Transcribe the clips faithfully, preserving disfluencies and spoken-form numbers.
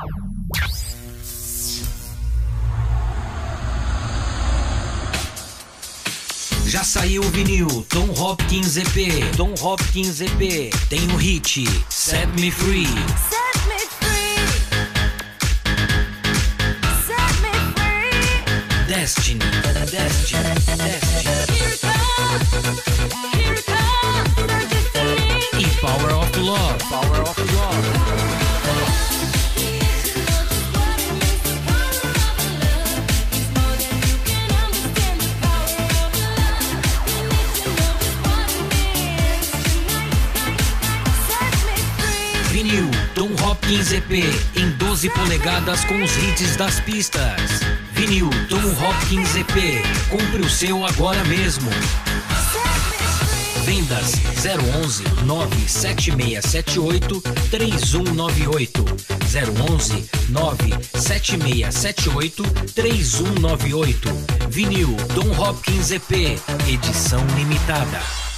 Já saiu o vinil Tom Hopkins E P. Tom Hopkins E P tem o hit Set Me Free. Set me free. Set me free. Destiny, Destiny, Destiny. Here it comes. Here it comes. My destiny. E Power of Love, Power of Love. Vinil Tom Hopkins E P em doze polegadas com os hits das pistas. Vinil Tom Hopkins E P. Compre o seu agora mesmo. Vendas zero onze nove sete seis sete oito três um nove oito. zero onze nove sete seis sete oito três um nove oito. Vinil Tom Hopkins E P. Edição limitada.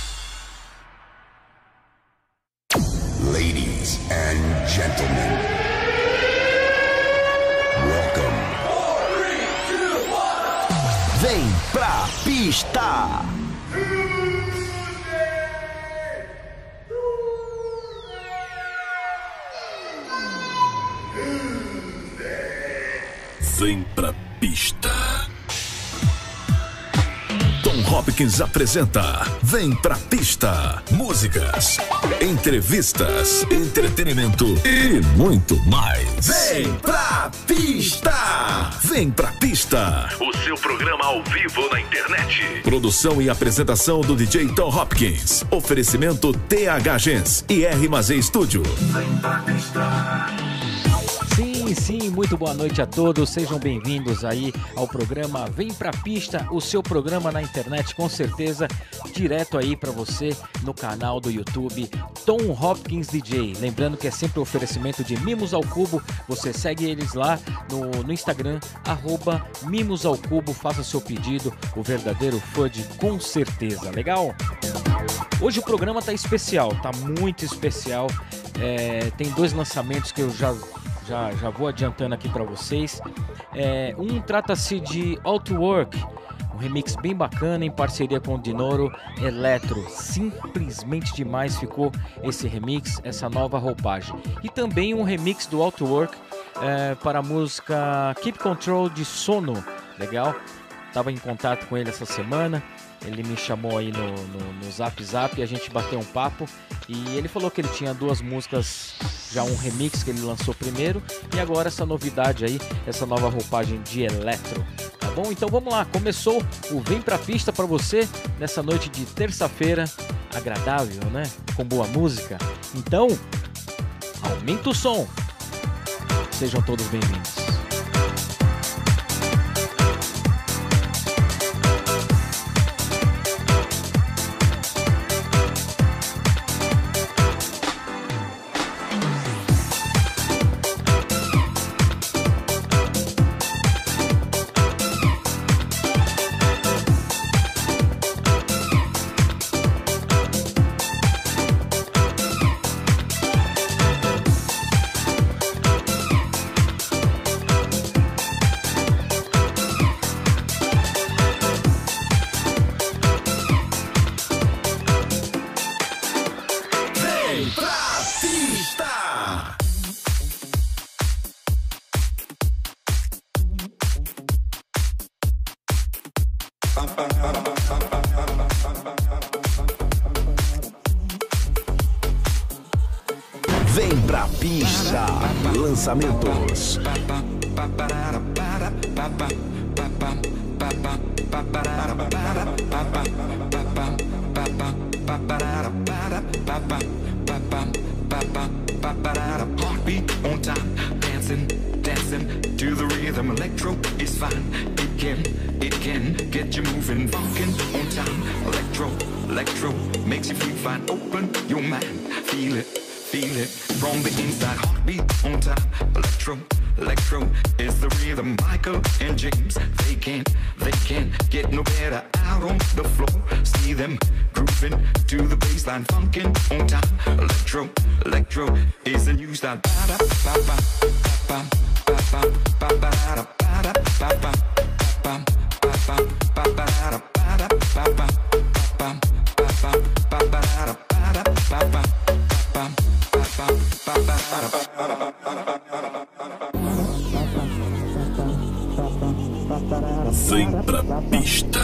Ladies and gentlemen, welcome. Vem pra pista! Vem pra pista. Tom Hopkins apresenta Vem pra Pista. Músicas, entrevistas, entretenimento e muito mais. Vem pra pista! Vem pra Pista. O seu programa ao vivo na internet. Produção e apresentação do D J Tom Hopkins. Oferecimento T H Gens e R Mazei Studio. Vem pra pista! Sim, sim, muito boa noite a todos, sejam bem-vindos aí ao programa Vem Pra Pista, o seu programa na internet, com certeza, direto aí pra você no canal do YouTube Tom Hopkins D J. Lembrando que é sempre o oferecimento de Mimos ao Cubo, você segue eles lá no, no Instagram, arroba Mimos ao Cubo, faça seu pedido, o verdadeiro fudge com certeza, legal? Hoje o programa tá especial, tá muito especial, é, tem dois lançamentos que eu já... Já, já vou adiantando aqui para vocês. É, um trata-se de Outwork, um remix bem bacana em parceria com o Dinoro Eletro. Simplesmente demais ficou esse remix, essa nova roupagem. E também um remix do Outwork é, para a música Keep Control de Sono. Legal? Estava em contato com ele essa semana. Ele me chamou aí no, no, no Zap Zap e a gente bateu um papo. E ele falou que ele tinha duas músicas, já um remix que ele lançou primeiro. E agora essa novidade aí, essa nova roupagem de eletro. Tá bom? Então vamos lá, começou o Vem Pra Pista pra você nessa noite de terça-feira. Agradável, né? Com boa música. Então, aumenta o som. Sejam todos bem-vindos. Vem pra pista, lançamentos. Heartbeat on time, dancing, dancing to the rhythm. Electro is fine, it can, it can get you moving. Funkin' on time, electro, electro makes you feel fine. Open your mind, feel it, feel it from the inside. Heartbeat on time, electro, electro is the rhythm. Michael and James, they can't, they can't get no better out on the floor. See them grooving to the baseline, funkin' on time. Electro, electro is the new style. Ba da ba ba ba ba ba ba ba da ba da ba ba ba ba ba ba ba da ba da ba ba ba ba ba ba ba da ba da ba ba ba ba ba ba ba. Vem pra pista.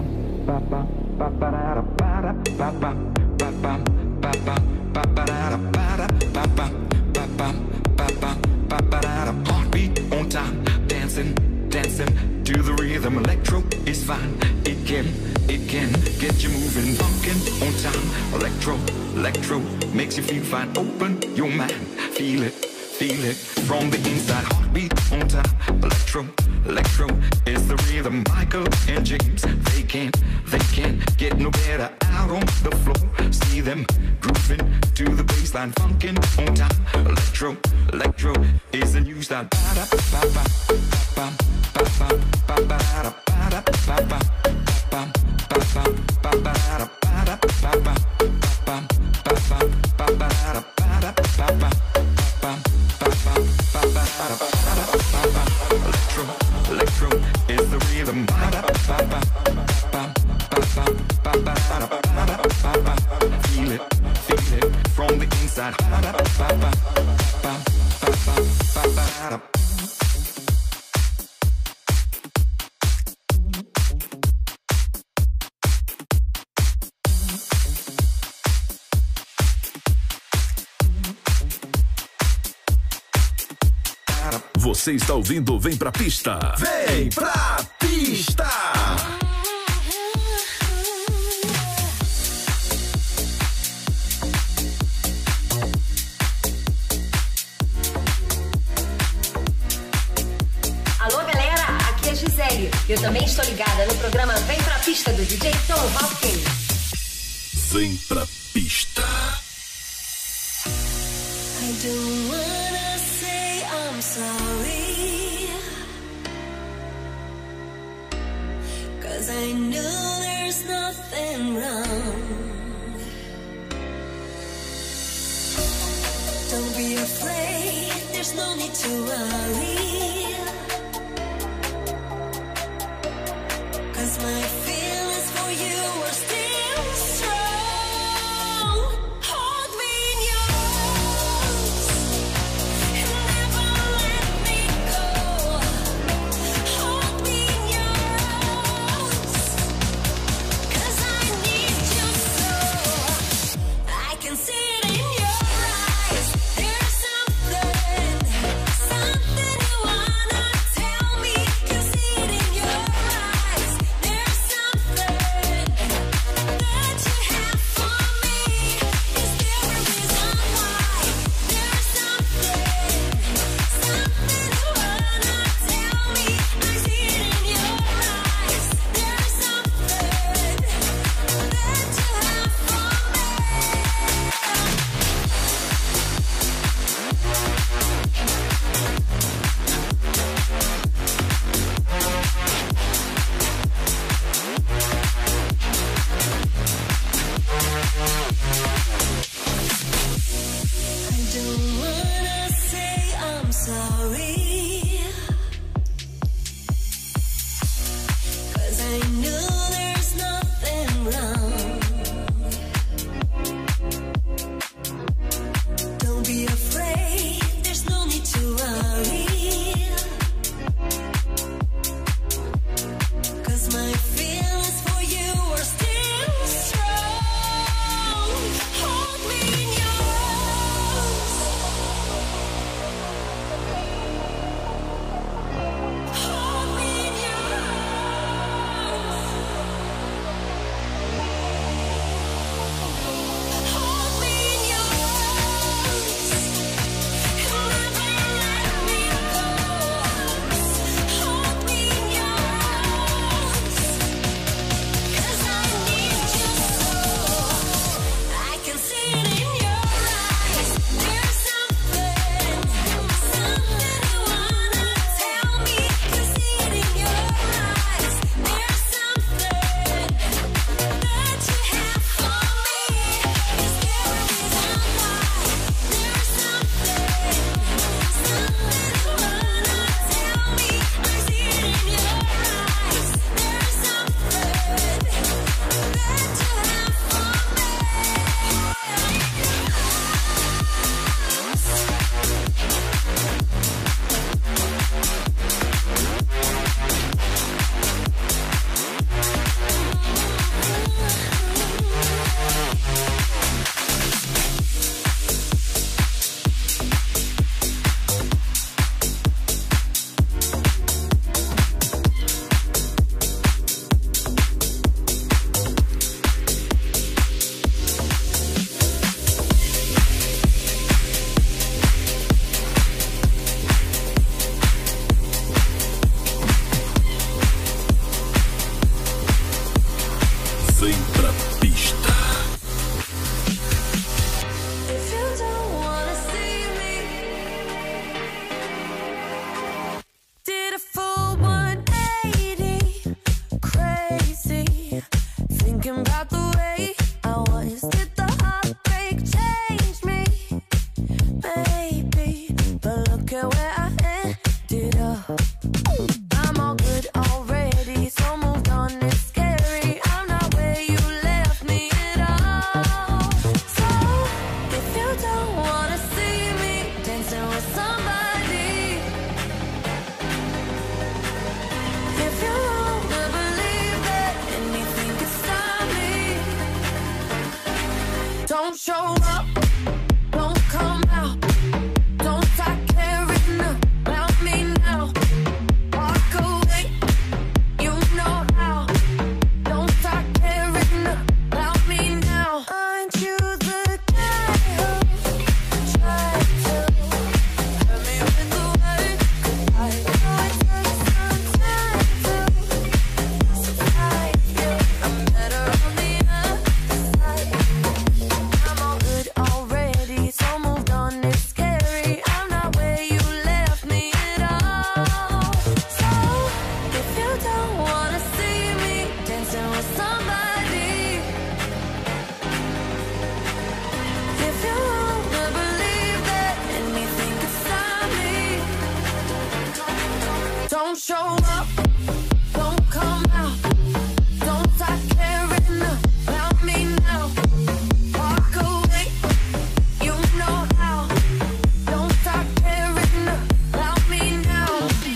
Heartbeat on time, dancing, dancing to the rhythm. Electro is fine. It can, it can get you moving. Funkin' on time. Electro, electro makes you feel fine. Open your mind, feel it. Feel it from the inside, heartbeat on time. Electro, electro is the rhythm. Michael and James, they can't, they can't get no better out on the floor. See them grooving to the baseline, funkin' on time. Electro, electro is the new style. Ba da ba ba ba ba ba ba ba da ba da ba ba ba ba ba ba ba da ba da ba ba ba ba ba ba da ba da ba ba. Electro, electro is the rhythm. Feel it, feel it from the inside. Você está ouvindo Vem Pra Pista. Vem pra pista! Alô, galera, aqui é Gisele. Eu também estou ligada no programa Vem Pra Pista do D J Tom Hopkins. Vem Pra Pista. I don't wanna say I'm sorry, 'cause I know there's nothing wrong. Don't be afraid, there's no need to worry, 'cause my feelings for you are still strong. Hold me in your arms and never let me go. Hold me in your arms, 'cause I need you so. I can see it in your eyes. There's something, something you wanna tell me. Can see it in your eyes. There's something that you have for me. Is there a reason why? There's something, something you wanna tell me. I see it in your eyes. There's something that you have for me. I don't wanna say I'm sorry, 'cause I know there's nothing wrong. Don't be afraid, there's no need to worry, 'cause my feelings for you are still strong. Hold me in your arms. Hold me in your arms. Vem pra pista. If you don't wanna see me, did a full one eighty, crazy, thinking about the way I was. Did the heartbreak change me, baby? But look at where I ended up. I'm all good already, so moved on. It's scary. I'm not where you left me at all. So if you don't wanna see me dancing with somebody, if you wanna believe that anything could stop me, don't show up, don't come out, don't start caring about me now. Walk away, you know how. Don't start caring about me now. Aren't you the guy who tried to hurt me with the word goodbye? Oh, it took some time to survive you. I'm better on the other side. I'm all good already, so moved on. It's scary. I'm not where you left me at all. So if you don't wanna see me dancing with somebody, if you wanna believe that anything could stop me, don't show up, don't come out, don't start caring about me now. Walk away, you know how. Don't start caring about me now.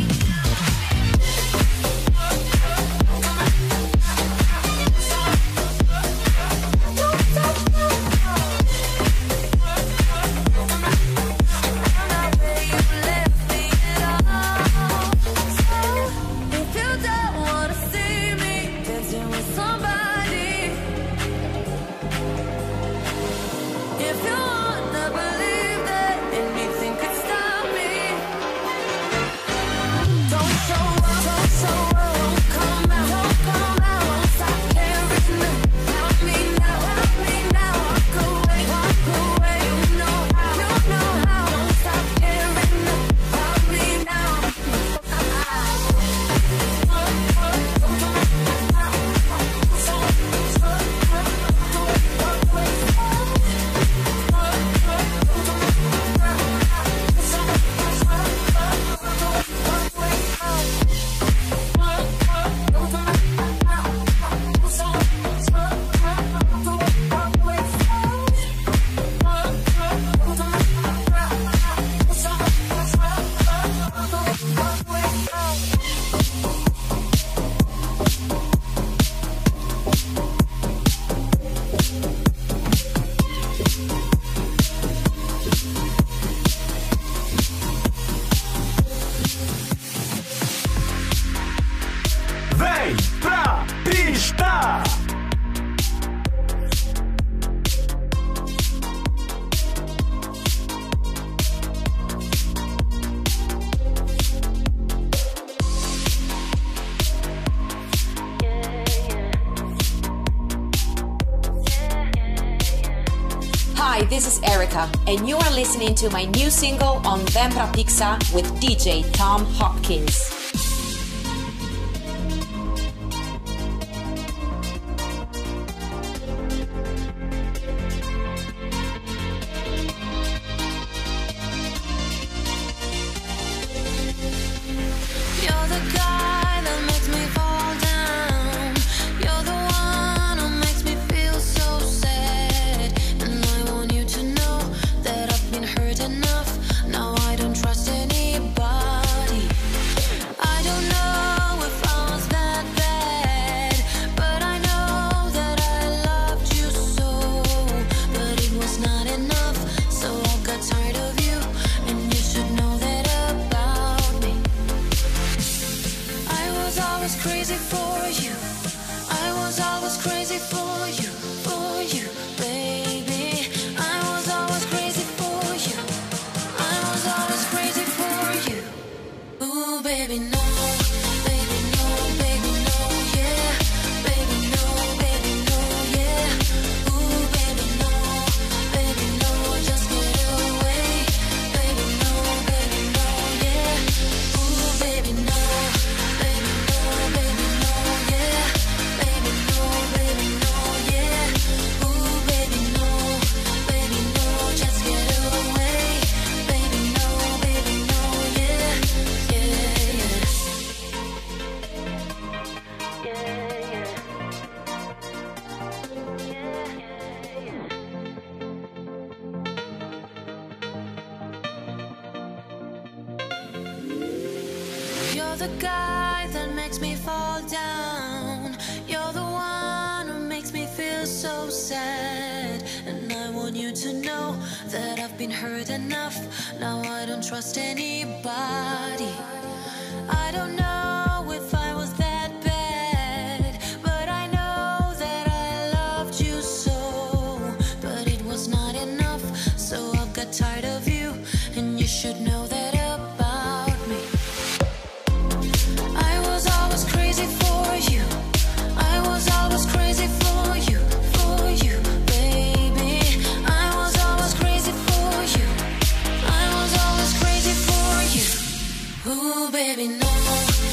If you don't wanna see me dancing with somebody, if you wanna believe that anything could stop me, don't show up, don't show up, don't come out, don't come out, don't stop caring about me now, about me now. Walk away, walk away, you know how, you know how. Don't stop caring about me now. Vem pra pista! Hi, this is Erica, and you are listening to my new single on Vem pra Pizza with D J Tom Hopkins. You're the guy that makes me fall down. You're the one who makes me feel so sad. And I want you to know that I've been hurt enough. Now I don't trust anybody. I don't know if I was that bad, but I know that I loved you so. But it was not enough, so I got tired of you, and you should know that about me. I was always crazy for you. I was always crazy for you, for you, baby. I was always crazy for you. I was always crazy for you. Ooh, baby, no. Baby, no, baby, no, yeah. Baby, no, baby, no, the guy that makes me fall down. You're the one who makes me feel so sad. And I want you to know that I've been hurt enough. Now I don't trust anybody. I don't know if I was that bad, but I know that I loved you so. But it was not enough, so I've got tired of you, and you should know that about me. I was always crazy for you. I was always crazy for you, for you, baby. I was always crazy for you. I was always crazy for you. Ooh, baby, no,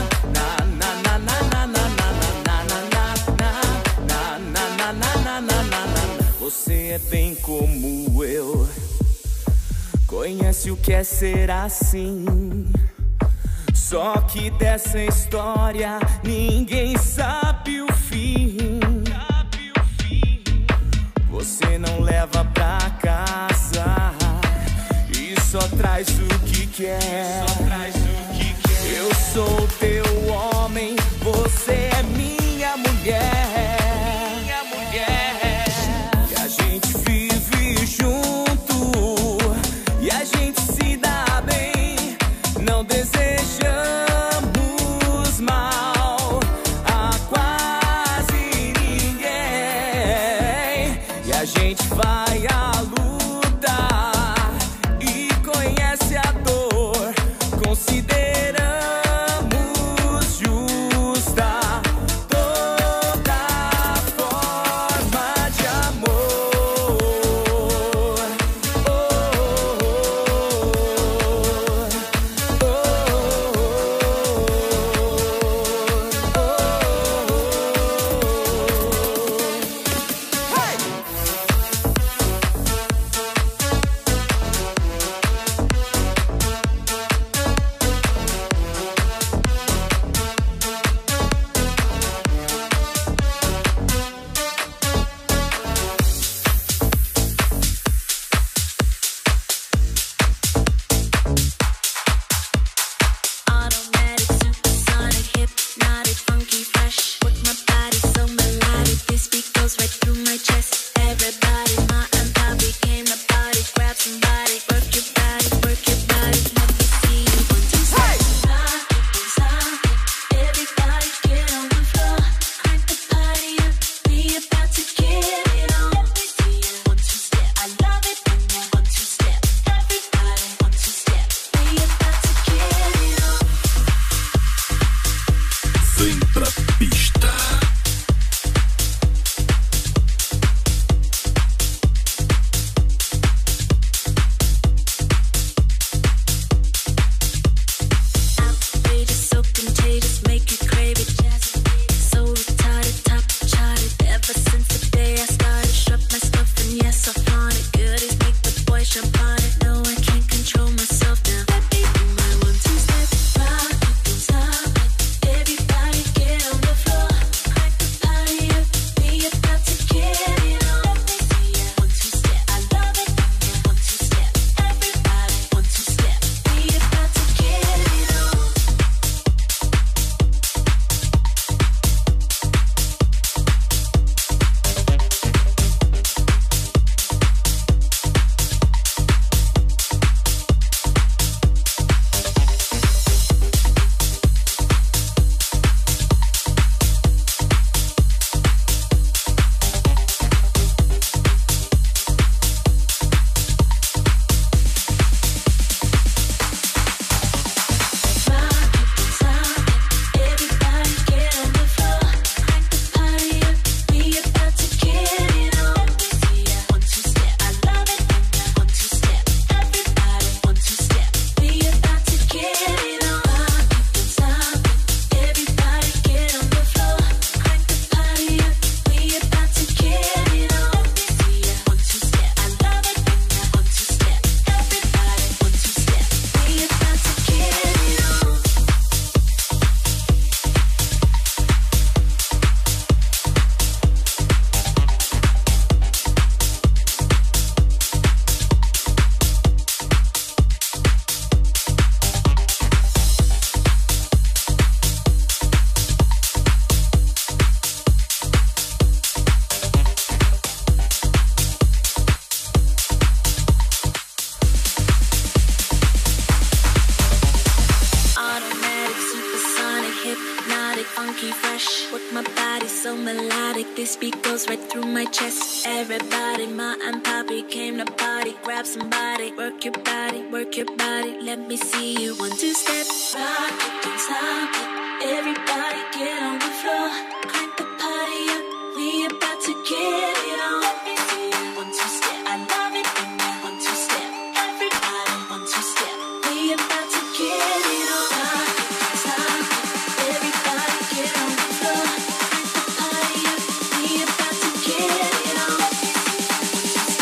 bem como eu. Conhece o que é ser assim. Só que dessa história ninguém sabe o fim. Você não leva pra casa e só traz o que quer. Eu sou teu homem, você é minha mulher. Minha mulher. E a gente vive junto e a gente se dá bem. Não desejamos mal a quase ninguém. E a gente vai à luta e conhece a dor. Consideramos justa toda forma de amor. Oh, oh, oh, oh, oh, oh. Hey! Automatic, supersonic, hypnotic, funky, fresh. With my body so melodic, this beat goes right through my chest. Everybody, ma and papi came to party. Grab somebody, work your body, work your body. Let me see you one, two, three. Stop it, stop it. Everybody get on the floor. Crank the party up. We about to get it on. Let me see you one, two, step. I love it when you one, two, step. Everybody one, two, step. We about to get it on. Vem pra pista. Outrageous, so contagious, make you crave it. So retarded, top charted. Ever since the day I started, struck my stuff and yes, I found it. Goodies make the boy jump on it. No, I can't control myself now. Baby, do my one, two, step. Rock it, don't stop it. Everybody get on the floor. Crank the party up. We about to get it on. Let me see ya. One, two, step. I love it when you one, two, step. Everybody one, two, step. We about to get it on. Automatic, supersonic, hypnotic, funky, fresh. With my body so melodic, this beat goes right through my chest. Everybody, ma and papi came to party. Grab somebody, work your body, work your body. Let me see you one, two, step. Rock it, don't stop it. Everybody get on the floor. Crank the party up. We about to get it on. Let me see you one, two, step. I love it when you one, two, step. Everybody one, two, step. We about to get it on. Rock it, don't stop it. Everybody get on the floor. Crank the party up. We about to get it on. Let me see you one, two, step.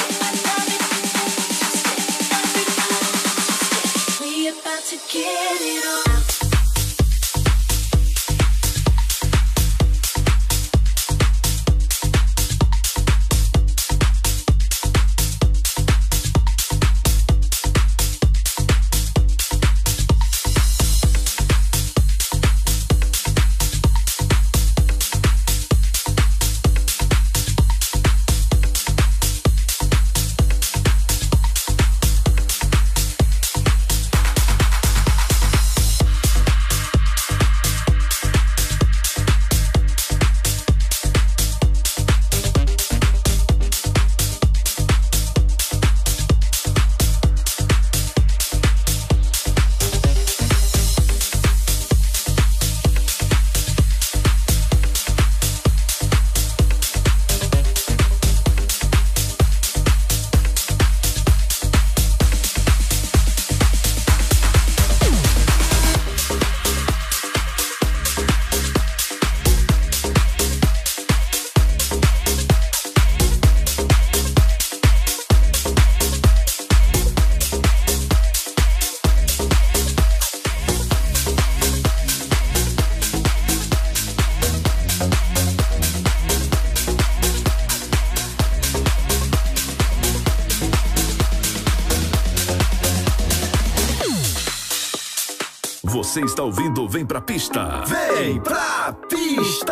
Você está ouvindo Vem Pra Pista. Vem pra pista!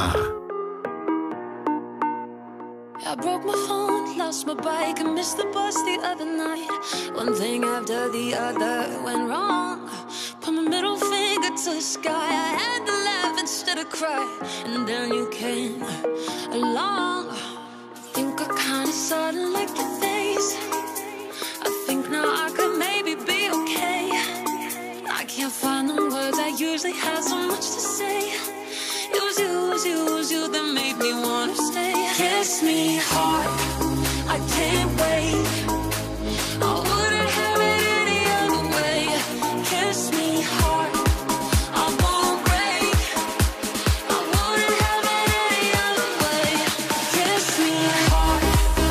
I broke my phone, lost my bike, and missed the bus the other night. One thing after the other went wrong. Put my middle finger to the sky. I had to laugh instead of cry. And then you came along. I think I kinda sorta like your face. I think now I could maybe be okay. I can't find the words, I usually have so much to say. It was you, it was you, it was you that made me wanna stay. Kiss me hard, I can't wait. I wouldn't have it any other way. Kiss me hard, I won't break. I wouldn't have it any other way. Kiss me hard.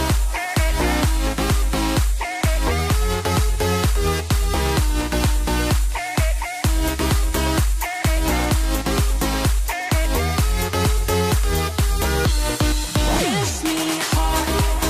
Kiss me hard.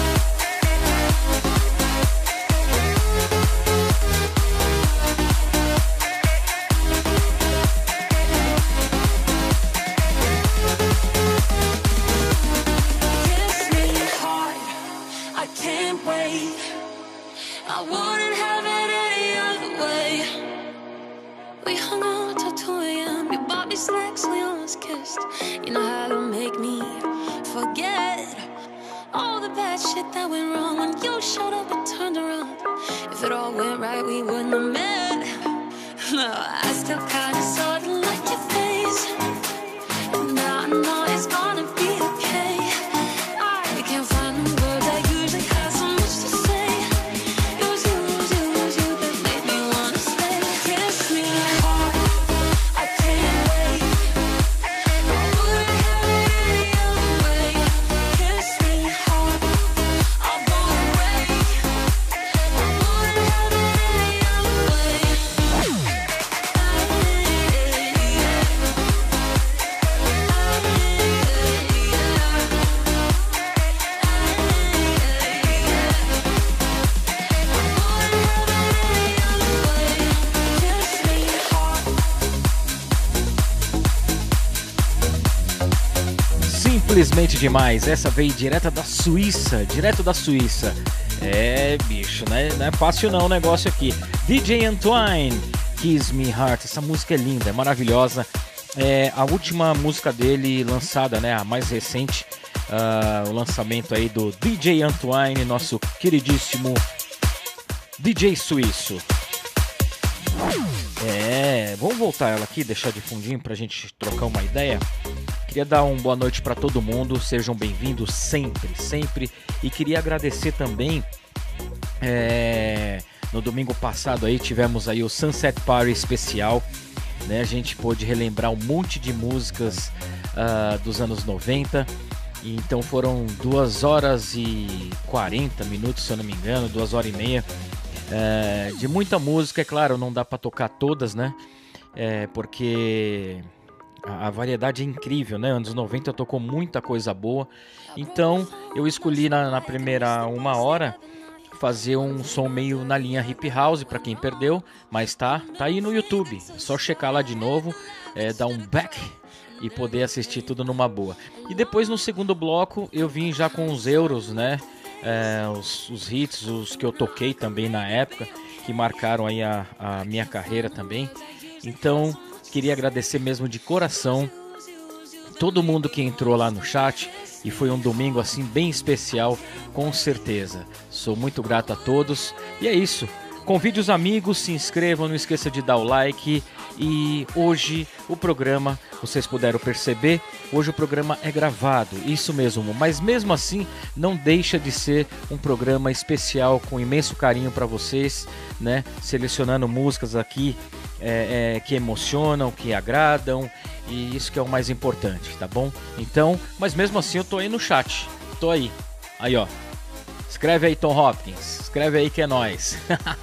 Kiss me hard, I can't wait. I wouldn't have it any other way. We hung out till two a.m. You bought me snacks, we almost kissed. You know how to make me forget all the bad shit that went wrong. When you showed up and turned around, if it all went right, we wouldn't have met. No, I still kinda sorta like your face. And now I know it's gonna be okay. I can't find the words, I usually have so much to say. It was you, it was you, it was you that made me wanna stay. Kiss me hard, I can't wait. I wouldn't have it any other way. Kiss me hard, I won't break. I wouldn't have it any other way. Simplesmente demais. Essa veio direta da Suíça, direto da Suíça. É, bicho, né? Não é fácil não o negócio aqui. D J Antoine, Kiss Me Heart. Essa música é linda, é maravilhosa. É a última música dele lançada, né? A mais recente. Uh, o lançamento aí do D J Antoine, nosso queridíssimo D J suíço. É, vamos voltar ela aqui, deixar de fundinho pra gente trocar uma ideia. Queria dar uma boa noite para todo mundo, sejam bem-vindos sempre, sempre. E queria agradecer também, é, no domingo passado aí tivemos aí o Sunset Party especial, né? A gente pôde relembrar um monte de músicas uh, dos anos noventa. E então foram duas horas e quarenta minutos, se eu não me engano, duas horas e meia. É, de muita música, é claro, não dá para tocar todas, né? É, porque a, a variedade é incrível, né? Anos noventa tocou muita coisa boa. Então eu escolhi na, na primeira uma hora fazer um som meio na linha hip house para quem perdeu, mas tá, tá aí no YouTube. É só checar lá de novo, é, dar um back e poder assistir tudo numa boa. E depois no segundo bloco eu vim já com os euros, né? É, os, os hits, os que eu toquei também na época, que marcaram aí a, a minha carreira também. Então, queria agradecer mesmo de coração todo mundo que entrou lá no chat. E foi um domingo assim bem especial, com certeza. Sou muito grato a todos. E é isso. Convide os amigos, se inscrevam, não esqueça de dar o like. E hoje o programa, vocês puderam perceber, hoje o programa é gravado, isso mesmo. Mas mesmo assim, não deixa de ser um programa especial com imenso carinho para vocês, né? Selecionando músicas aqui é, é, que emocionam, que agradam. E isso que é o mais importante, tá bom? Então, mas mesmo assim eu tô aí no chat, tô aí. Aí ó, escreve aí Tom Hopkins, escreve aí que é nóis.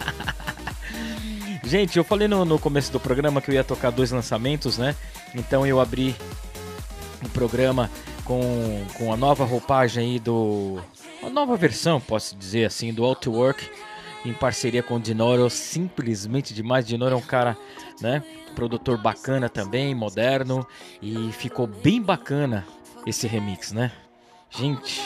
Gente, eu falei no, no começo do programa que eu ia tocar dois lançamentos, né? Então eu abri o programa com, com a nova roupagem aí do... a nova versão, posso dizer assim, do Out to Work. em parceria com o Dinoro, simplesmente demais. Dinoro é um cara, né, produtor bacana também, moderno, e ficou bem bacana esse remix, né? Gente.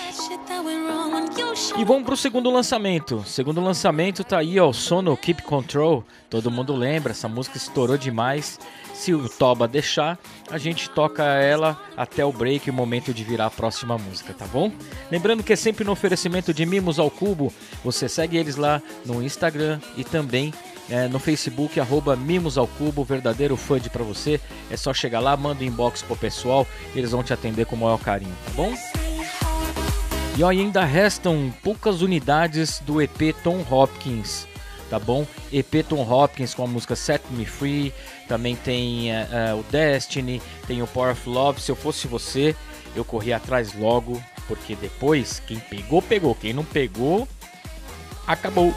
E vamos pro segundo lançamento. Segundo lançamento tá aí, ó, o Sono Keep Control. Todo mundo lembra, essa música estourou demais. Se o Toba deixar, a gente toca ela até o break, o momento de virar a próxima música, tá bom? Lembrando que é sempre no oferecimento de Mimos ao Cubo. Você segue eles lá no Instagram e também é, no Facebook, arroba Mimos ao Cubo, verdadeiro fã de pra você. É só chegar lá, manda um inbox pro pessoal, eles vão te atender com o maior carinho, tá bom? E ó, ainda restam poucas unidades do E P Tom Hopkins, tá bom? E P Tom Hopkins com a música Set Me Free, também tem uh, uh, o Destiny, tem o Power of Love. Se eu fosse você, eu corria atrás logo, porque depois, quem pegou, pegou. Quem não pegou, acabou.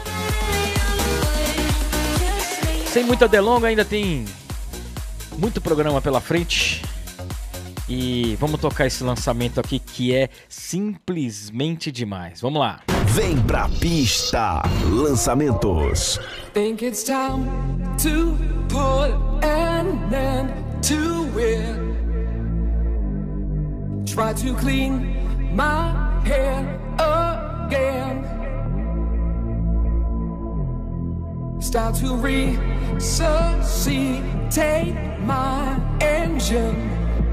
Sem muita delonga, ainda tem muito programa pela frente. E vamos tocar esse lançamento aqui que é simplesmente demais. Vamos lá. Vem pra pista. Lançamentos. Think it's time to put an end to it. Try to clean my hair again. Start to resuscitate my engine.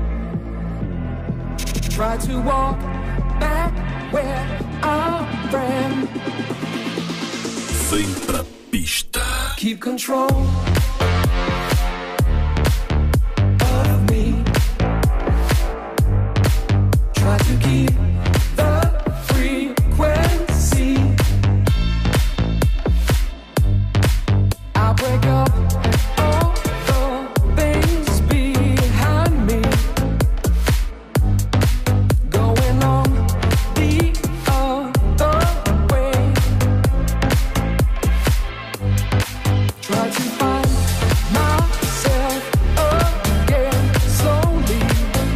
Try to walk back where I ran. Vem pra pista. Keep control of me. Try to keep the frequency. I'll break up all the things behind me. Going on the other way. Try to find myself again slowly.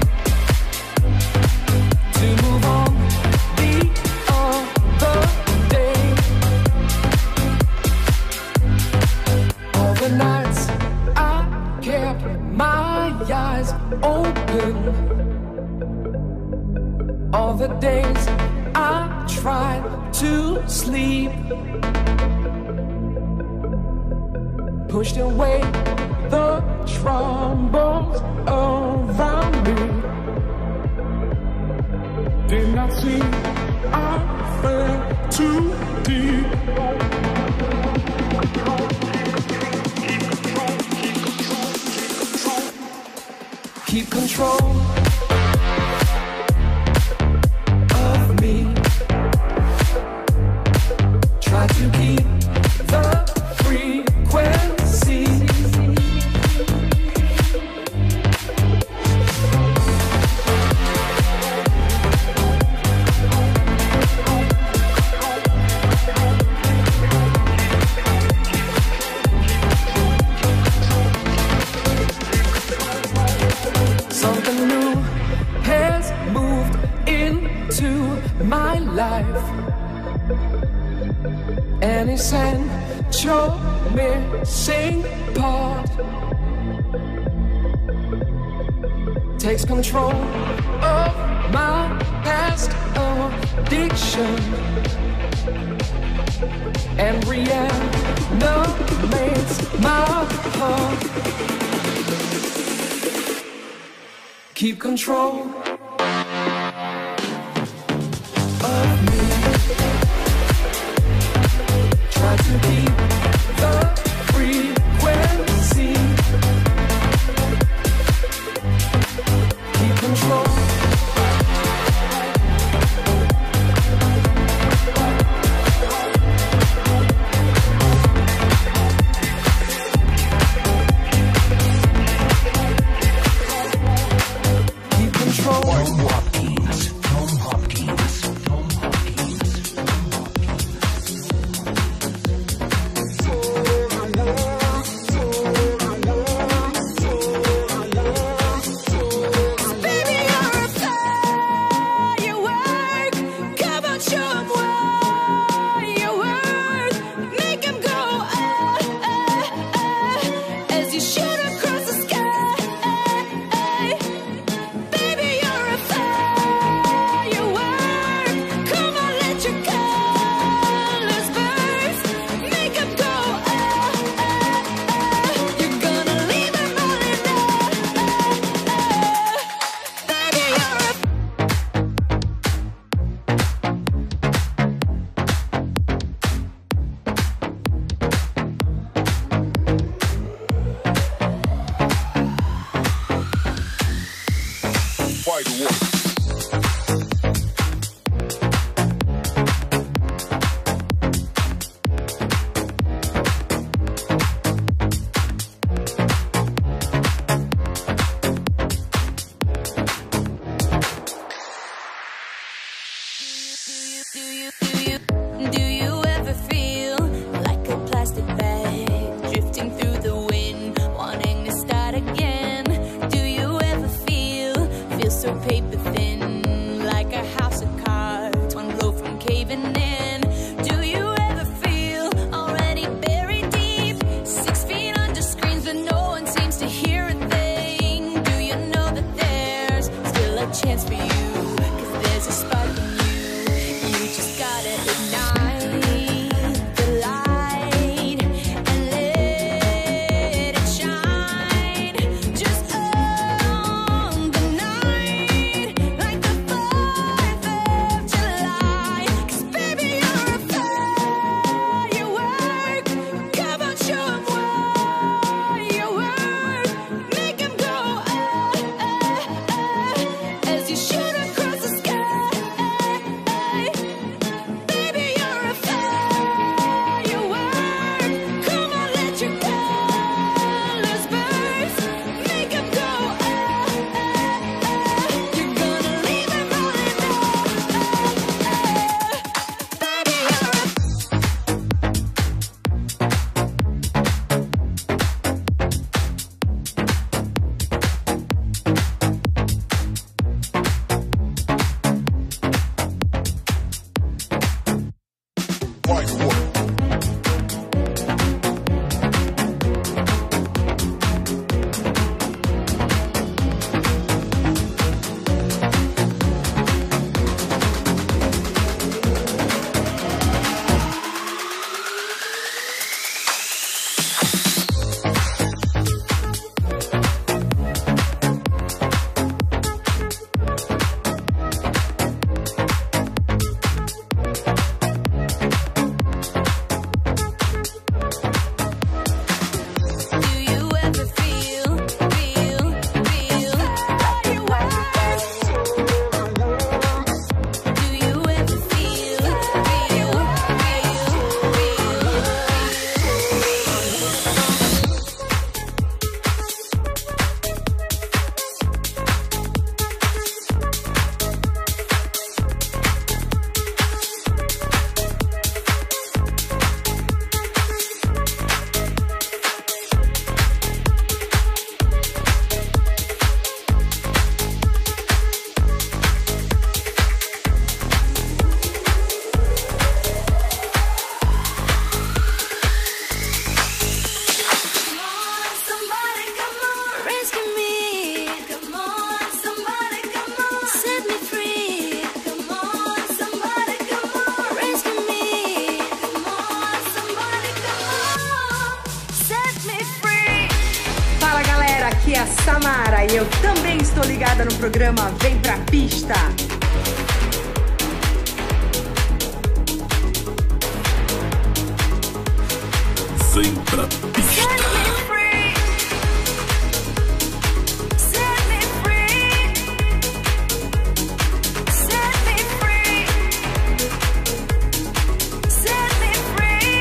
To move on the other day. All the nights I kept my eyes open. All the days I tried to sleep. Pushed away the troubles around me. Did not see I fell too deep. Keep control of me. Try to keep the frequency. Something new has moved into my life. An essential missing part takes control of my past addiction and reanimates my heart. Keep control of me. Try to keep the frequency. Keep control. Keep control. Tom Hopkins. Tom Hopkins. Tom Hopkins. Do you ever feel like a plastic bag drifting through the wind, wanting to start again? Do you ever feel, feel so paper thin, like a house of cards, one blow from caving in? Do you ever feel already buried deep, six feet under screens but no one seems to hear a thing? Do you know that there's still a chance for you, 'cause there's a spark in you? You just gotta ignite the light and let it shine. Just on the night, like the fourth of July. 'Cause baby, you're a firework. Come on, show 'em what you work. Make 'em go ah, ah, ah, as you shoot across the sky. Baby, you're a firework. Come on, let your colors burst. Make 'em go ah, ah, ah. You're gonna leave 'em rolling ah, ah, ah. Baby, you're a Do you ever feel, feel, feel fireworks? Do you ever feel, feel, Come on, somebody, come on, rescue me. Come on, somebody, come on, set me free. Come on, somebody, come on, rescue me. Come on, somebody, come on, set me free. Fala galera, aqui é a Samara e eu também estou ligada no programa Vem Pra Pista. Vem pra pista. Set me free. Set me free. Set me free. Set me free.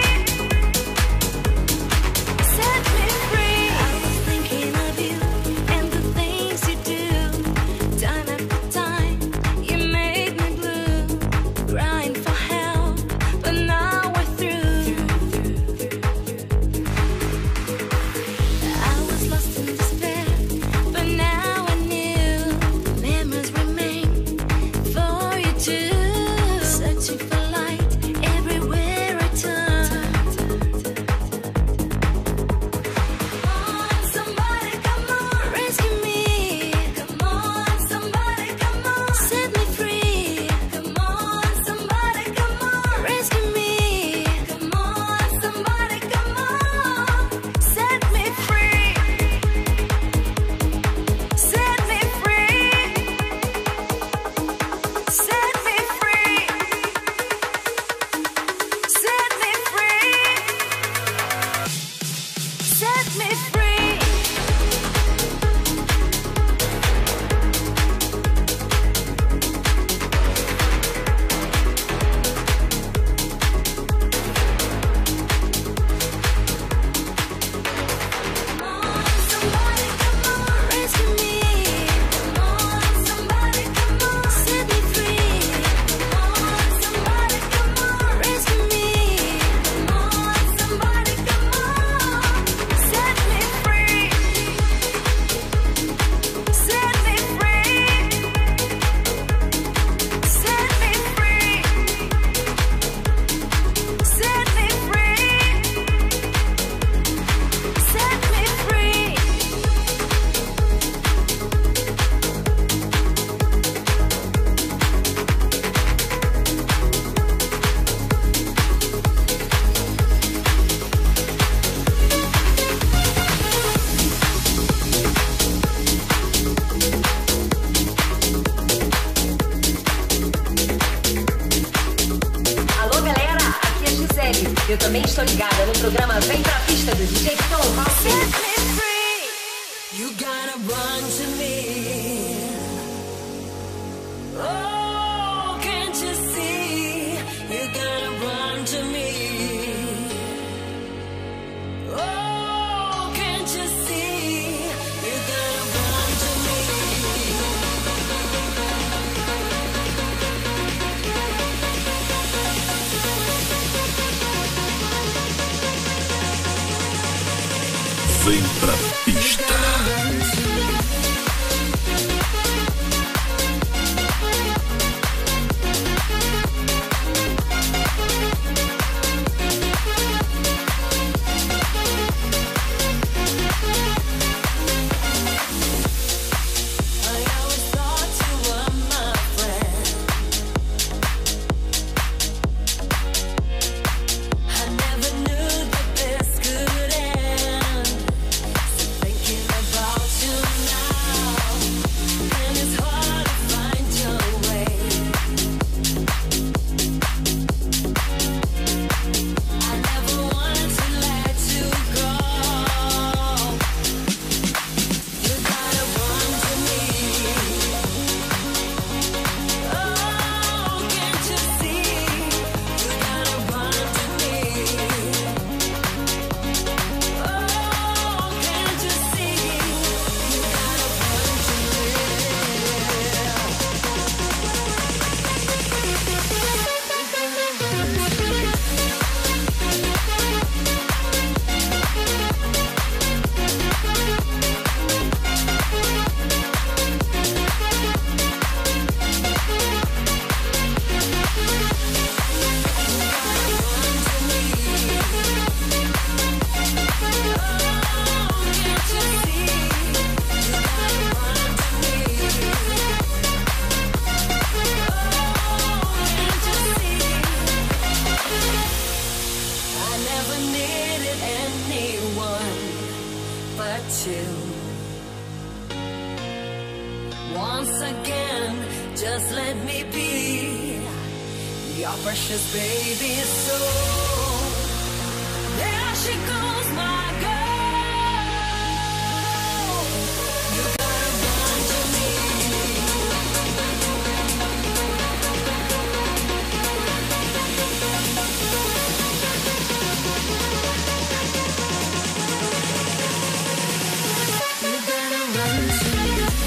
Set me free. I was thinking of you and the things you do. Time after time, you made me blue. Crying for help, but now we're through. também estou ligada no programa Vem Pra Pista do D J Tom Hopkins. You gotta run to me. Oh, can't you see? You gotta run to me. Oh, can't you see? You gotta run to me. Vem pra pista. Once again, just let me be your precious baby. So there she goes, my girl. You gotta run to me. You gotta run to me.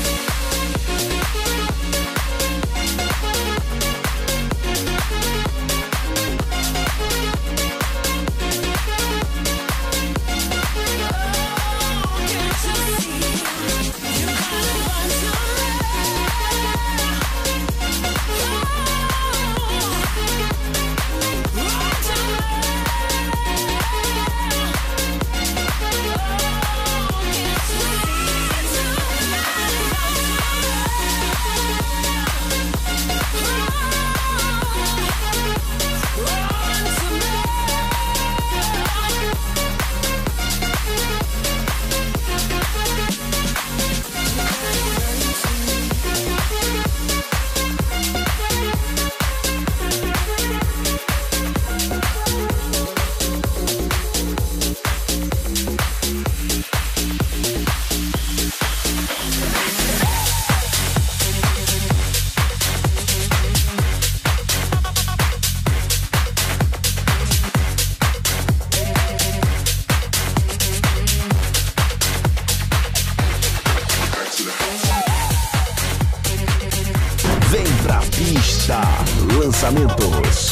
Vem pra pista, lançamentos.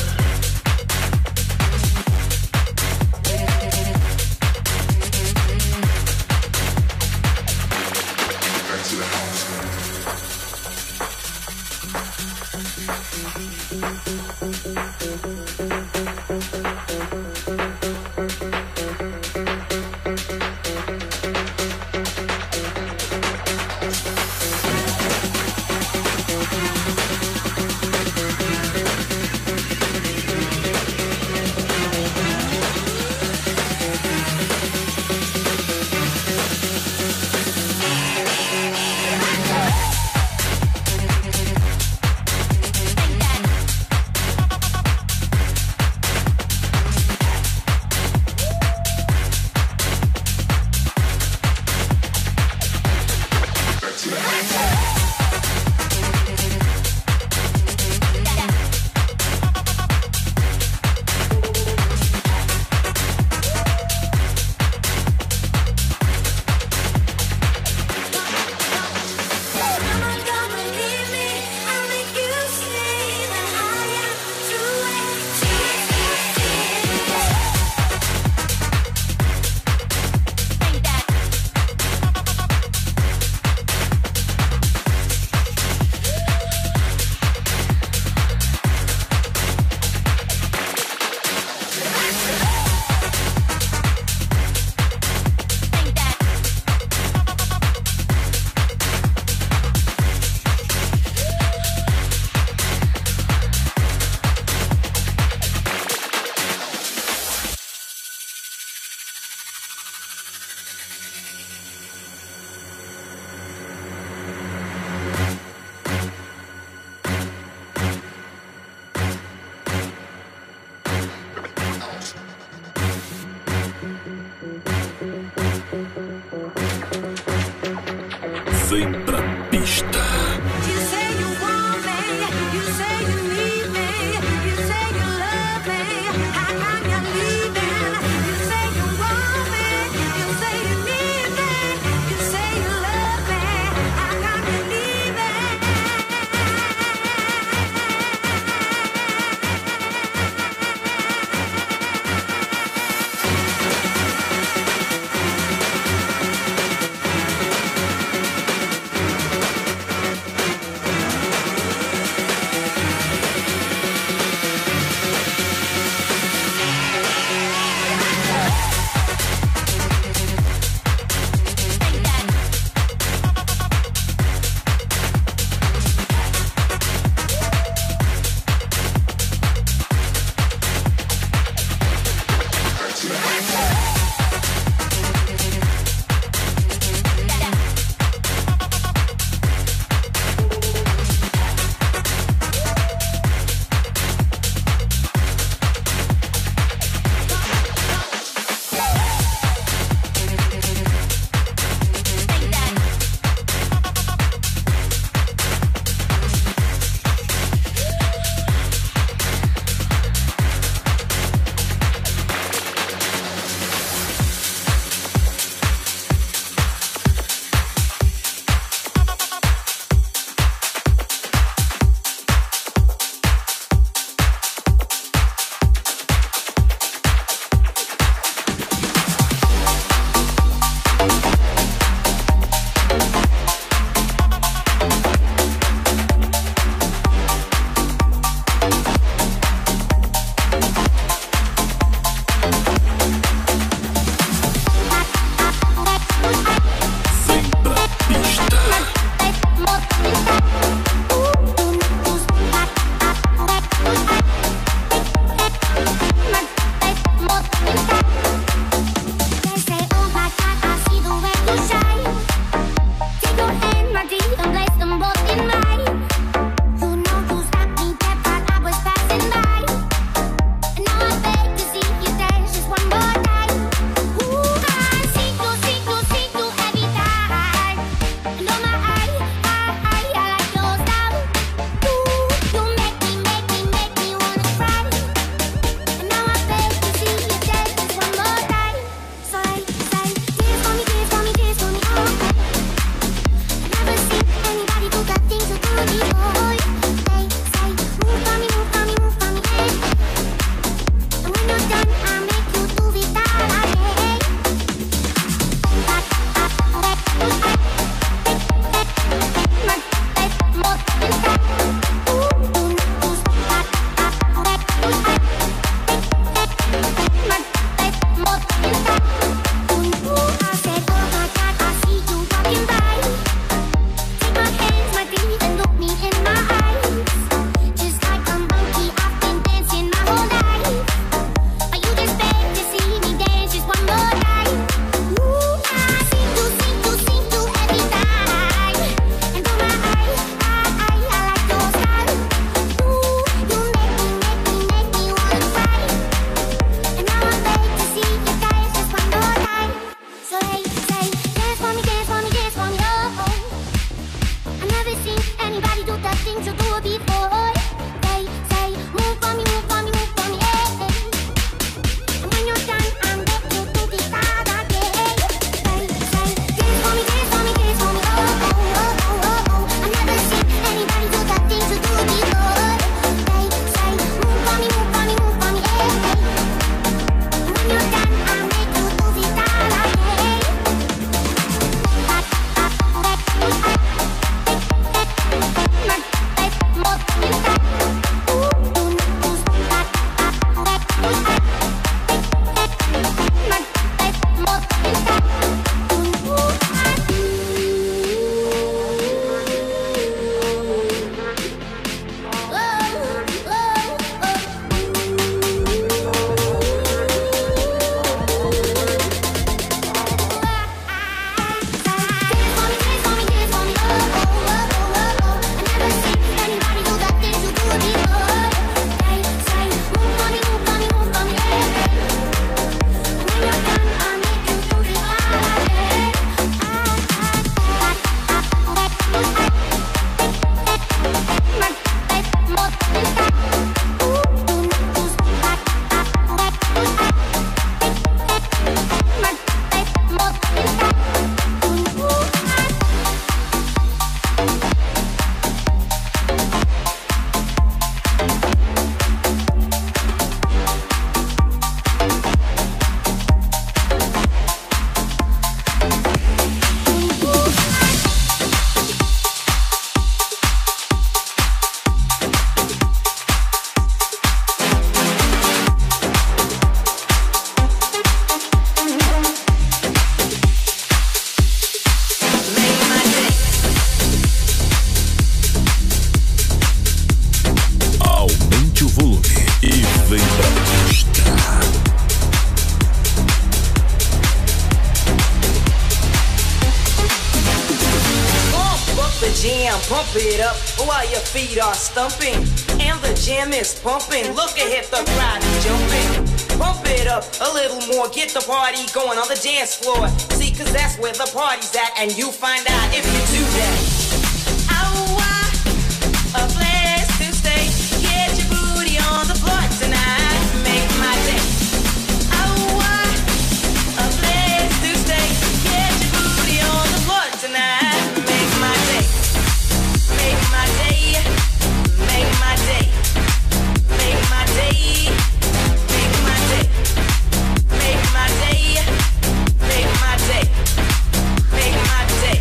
jam, pump it up while your feet are stumping. And the jam is pumping, look ahead, the crowd is jumping. Pump it up a little more, get the party going on the dance floor. See, cause that's where the party's at, and you find out if you do that. Oh, a place to stay, get your booty on the floor tonight, make my day. Oh, a place to stay, get your booty on the floor tonight, make my day. Make my day, make my day, make my day, make my day, make my day, make my day, make my day.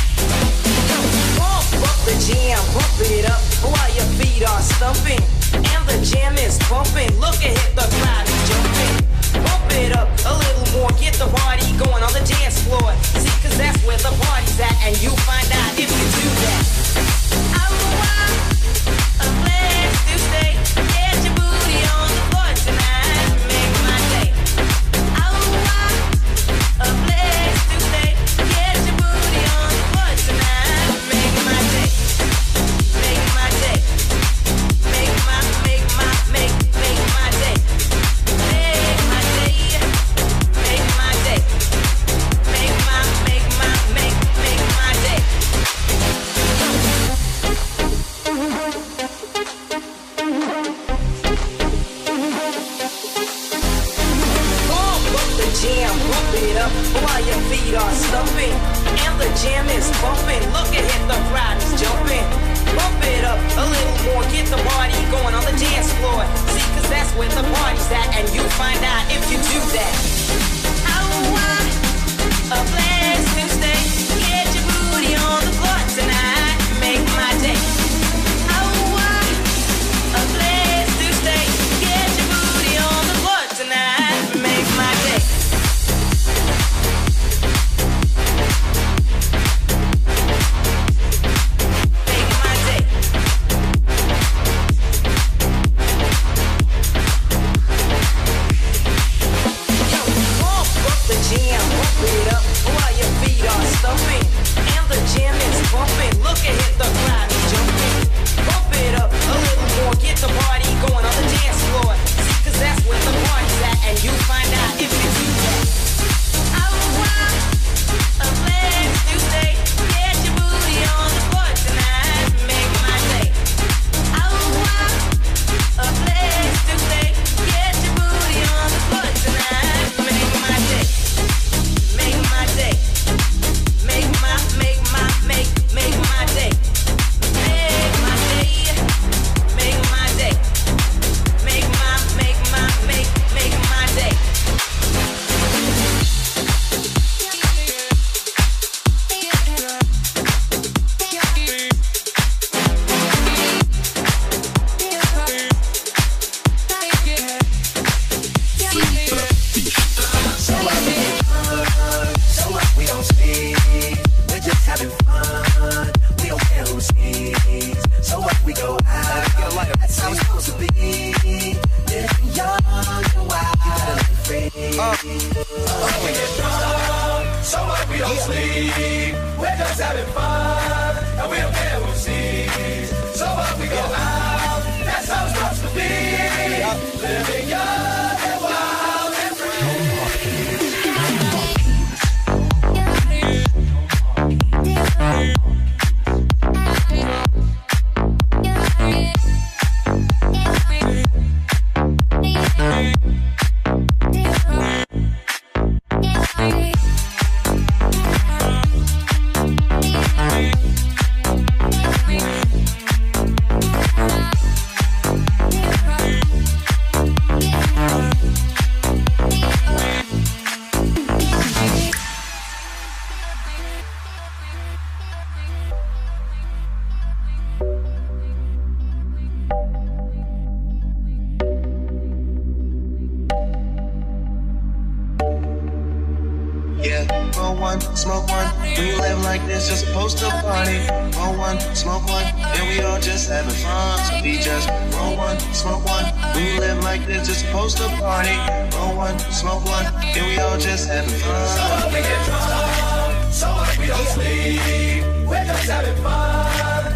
Pump up the jam, pump it up while your feet are stumping. And the jam is pumping, look ahead, the crowd is jumping. Pump it up a little more, get the party going on the dance floor. See, cause that's where the party's at, and you find out if you do that. A place to stay, get your booty on the floor tonight, make my day. A place to stay, get your booty on the floor tonight, make my day. Make my day. Make my, make my, make, make my day. Make my day. Make my day. Make my, make my, make, make my day. Pump up the jam, pump it up while your feet are stumping. And the jam is bumping, look ahead, the crowd is jumping. Pump it up a little more, get the party going on the dance floor. See, cause that's where the party's at, and you find out if you do that. A place to stay, get your booty on the floor tonight, make my day. A place to stay, get your booty on the floor tonight, make my day. Make my day. Pump up the jam, pump it up while your feet are stumping. And the jam is pumping, look ahead, the crowd is jumping. Pump it up a little more, get the party going on the dance floor. See, cause that's where the party's at, and you find out if you do that. A place to stay, get your booty on the floor tonight, make my day. A place to stay, get your booty on the floor tonight, make my day. Make my day. Make my, make my, make, make my day. Make my day. Make my day. Make my, make my, make, make my day. So what, we don't speak, we're just having fun. We don't care who sees. So what, we go out, that's how it's supposed to be. Living young and wild and free. So we get drunk, so what, we don't sleep. We're just having fun, and we don't care who sees. So what, we go out, that's how it's supposed to be. Living young and wild and free. Yeah, roll one, smoke one. When you live like this, you're supposed to party. Roll one, smoke one, and we all just having fun. So we just roll one, smoke one. When you live like this, you're supposed to party. Roll one, smoke one, and we all just having fun. So what, we get drunk, so what, we don't sleep. We're just having fun,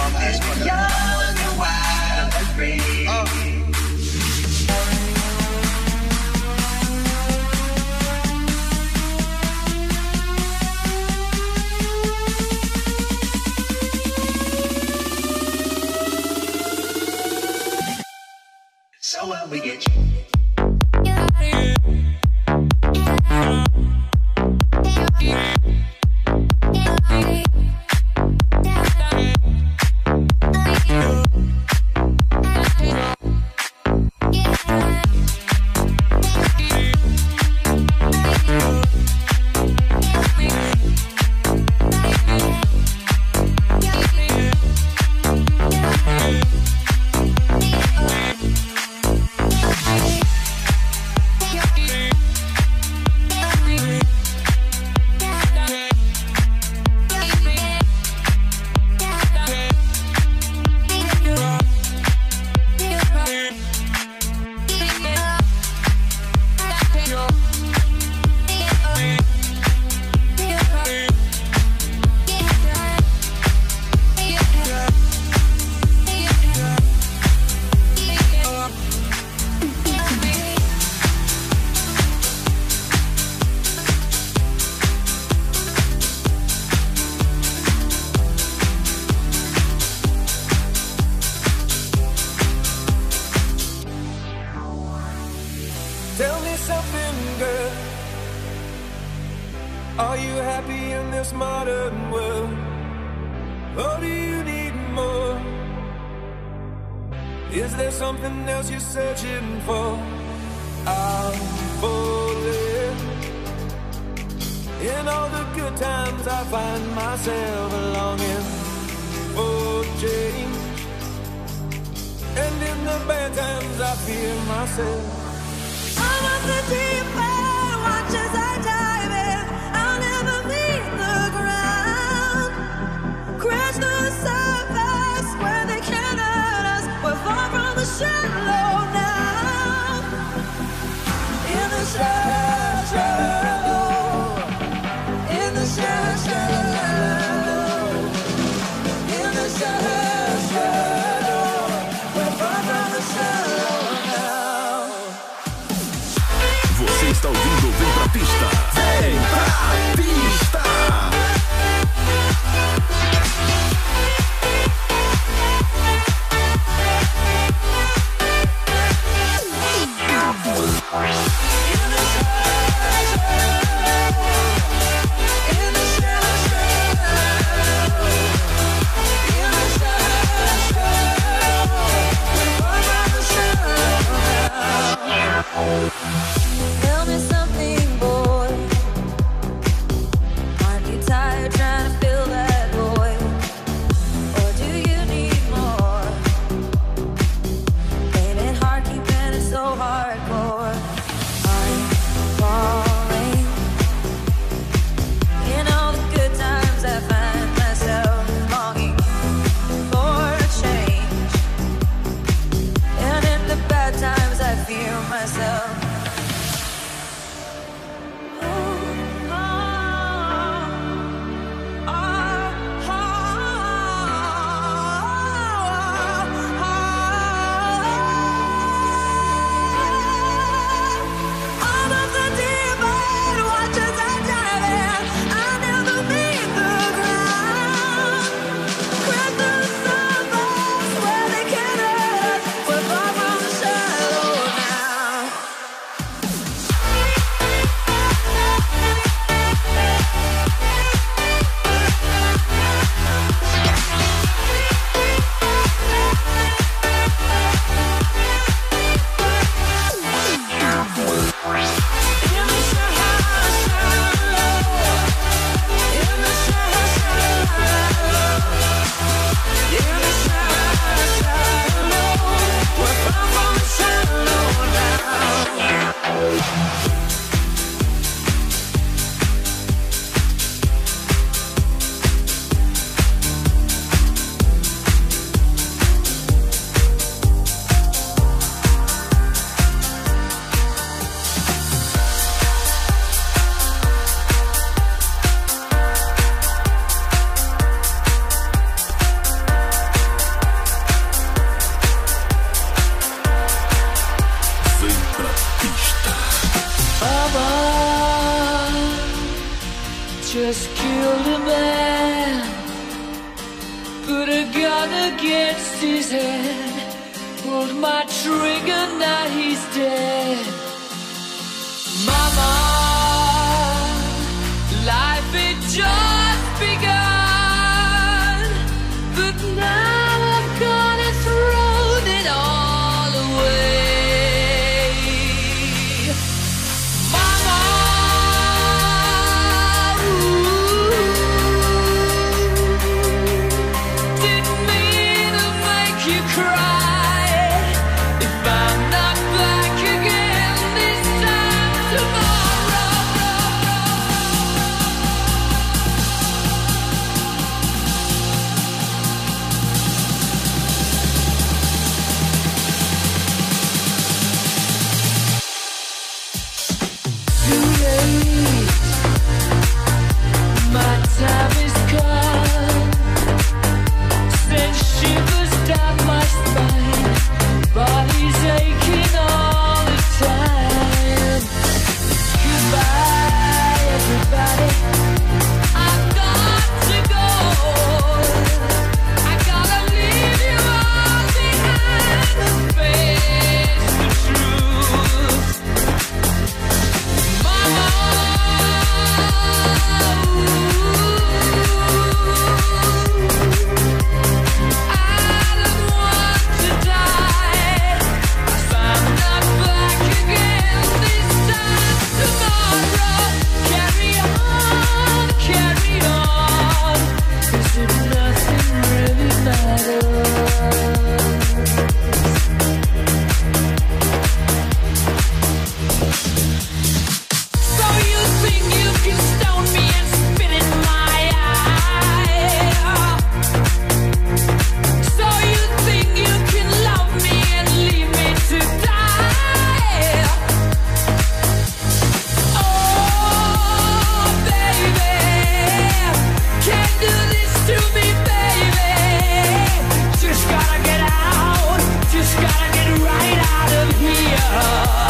Living young and wild and free. So when we get you. Tell me something, girl. Are you happy in this modern world? Or do you need more? Is there something else you're searching for? I'm falling. In all the good times I find myself longing for change. And in the bad times I fear myself. I'm up the deep end, watch as I dive in. I'll never meet the ground. Crash to the surface where they can't hurt us. We're far from the shallow now. In the shallow, shallow. In the shallow, shallow. In the shallow, shallow. We're far from the shallow now. Você está ouvindo Vem Pra Pista. just killed a man, put a gun against his head, pulled my trigger, now he's dead. Mama, life had just begun, but now I've gonna throw it all away. Mama, ooh, didn't mean to make you cry. If I'm not back again this time tomorrow, too late. My time is gone. Send shivers down my spine. Body's aching all the time. Goodbye, everybody. I've got to go. I gotta leave you all behind and face the truth. Mama, I don't want to die. If I'm not back again this time tomorrow, carry on, carry on, 'cause if nothing really matters. So you think you can stone me and spit in my eye? So you think you can love me and leave me to die? Oh, baby, can't do this to me, baby. Just gotta get out, just gotta get right out of here.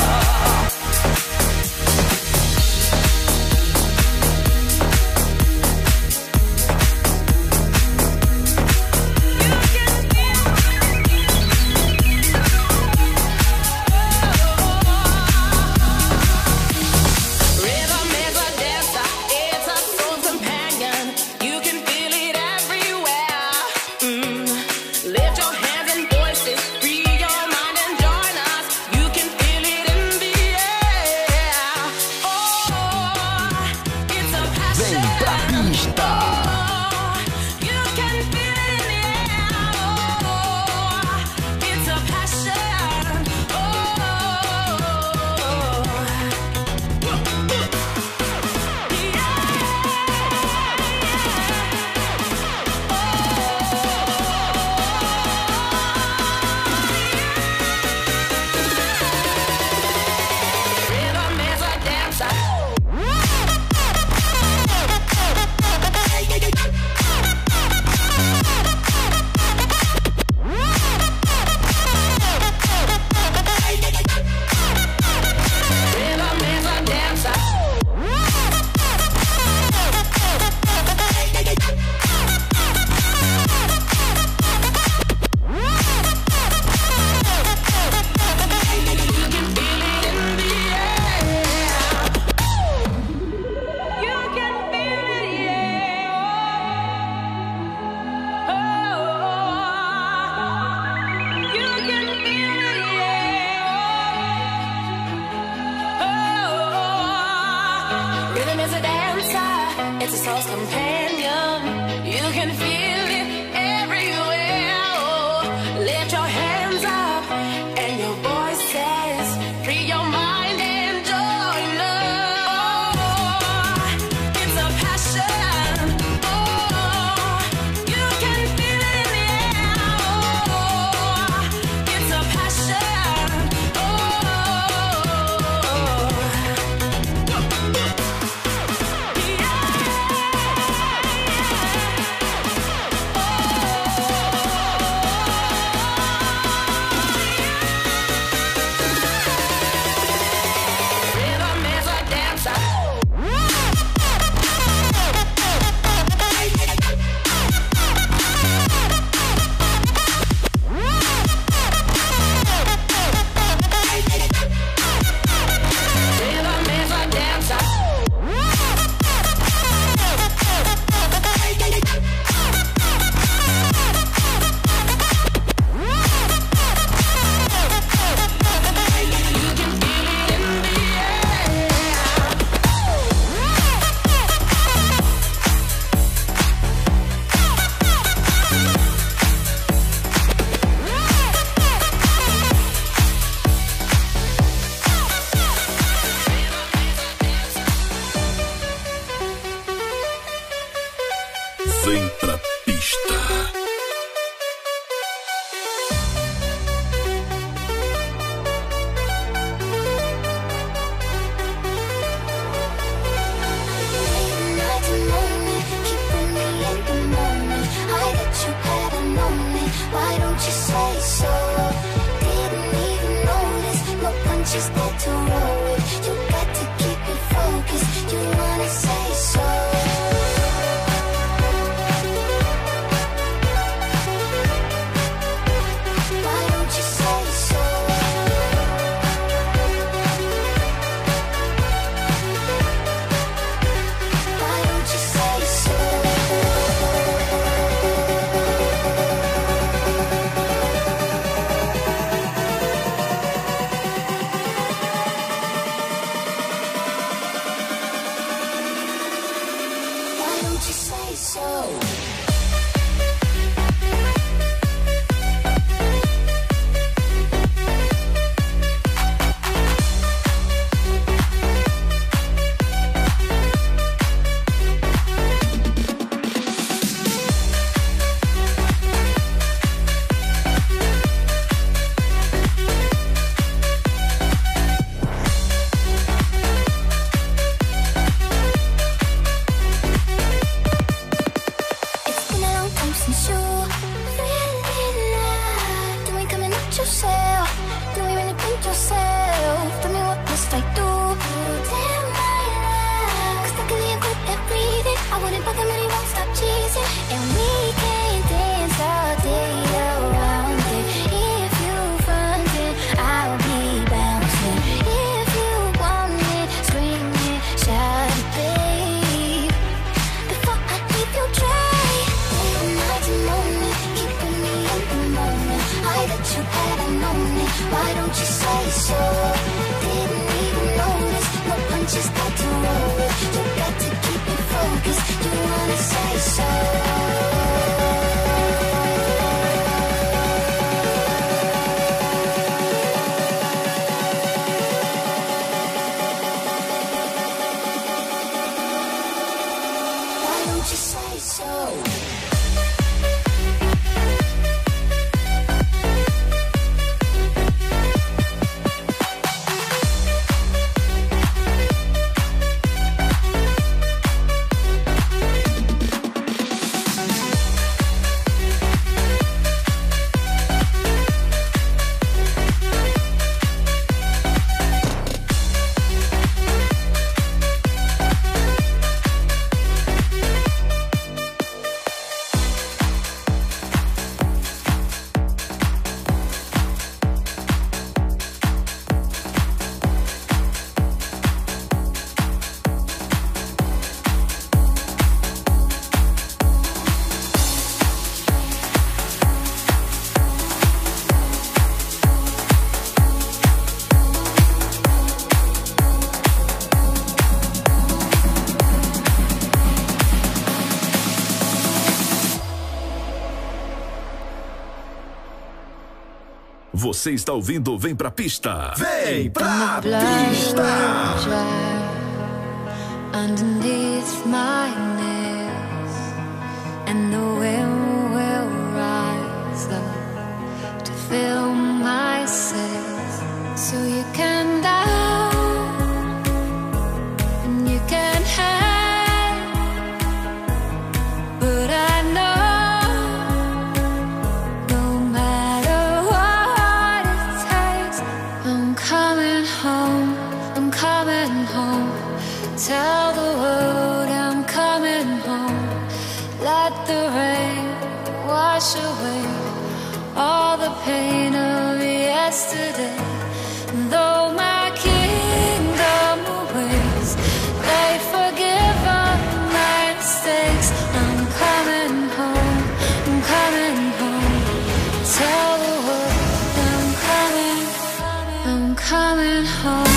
Rhythm is a dancer, it's a soul companion. You can feel it everywhere. Mm. Lift your hands and voices, free your mind and join us. You can feel it in the air. Oh, it's a passion. Vem pra pista. You can feel it in the air. Oh, it's a passion. Oh. Rhythm is a dancer. Rhythm is a dancer. You can feel it in the air. You can feel it, yeah. Oh, you can feel it, yeah. Oh, rhythm is a dancer. It's a soul's companion. You can feel it everywhere. Oh, lift your hands up and your voice says, free your mind and join us. Oh, it's a passion. Oh, you can feel it in the air. Oh, it's a passion. Oh, Vem pra pista. Why don't you say so? Didn't even notice. No punches there to roll with. You got to keep it focused. You wanna say so? Why don't you say so? Why don't you say so? Why don't you say so? Didn't even notice. No punches got to roll with. You got to keep it focused. You wanna say so? Why don't you say so? Você está ouvindo Vem Pra Pista. Vem Pra Pista. Underneath my nails, and the wind will rise up to fill my sails. So you can down and you can hang, but I know. Tell the world I'm coming home. Let the rain wash away all the pain of yesterday. Though my kingdom awaits, they forgive all my mistakes. I'm coming home, I'm coming home. Tell the world I'm coming, I'm coming home.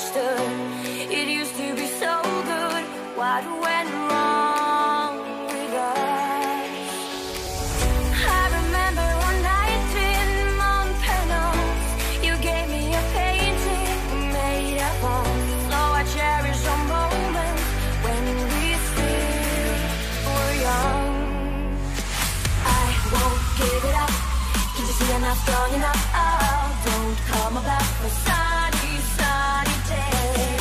understood. It used to be so good. What went wrong with us? I remember one night in Montparnasse, you gave me a painting made of us. So I cherish a moment when we still were young. I won't give it up. Can't you see I'm not strong enough? Oh, don't come about for sunny, sunny day.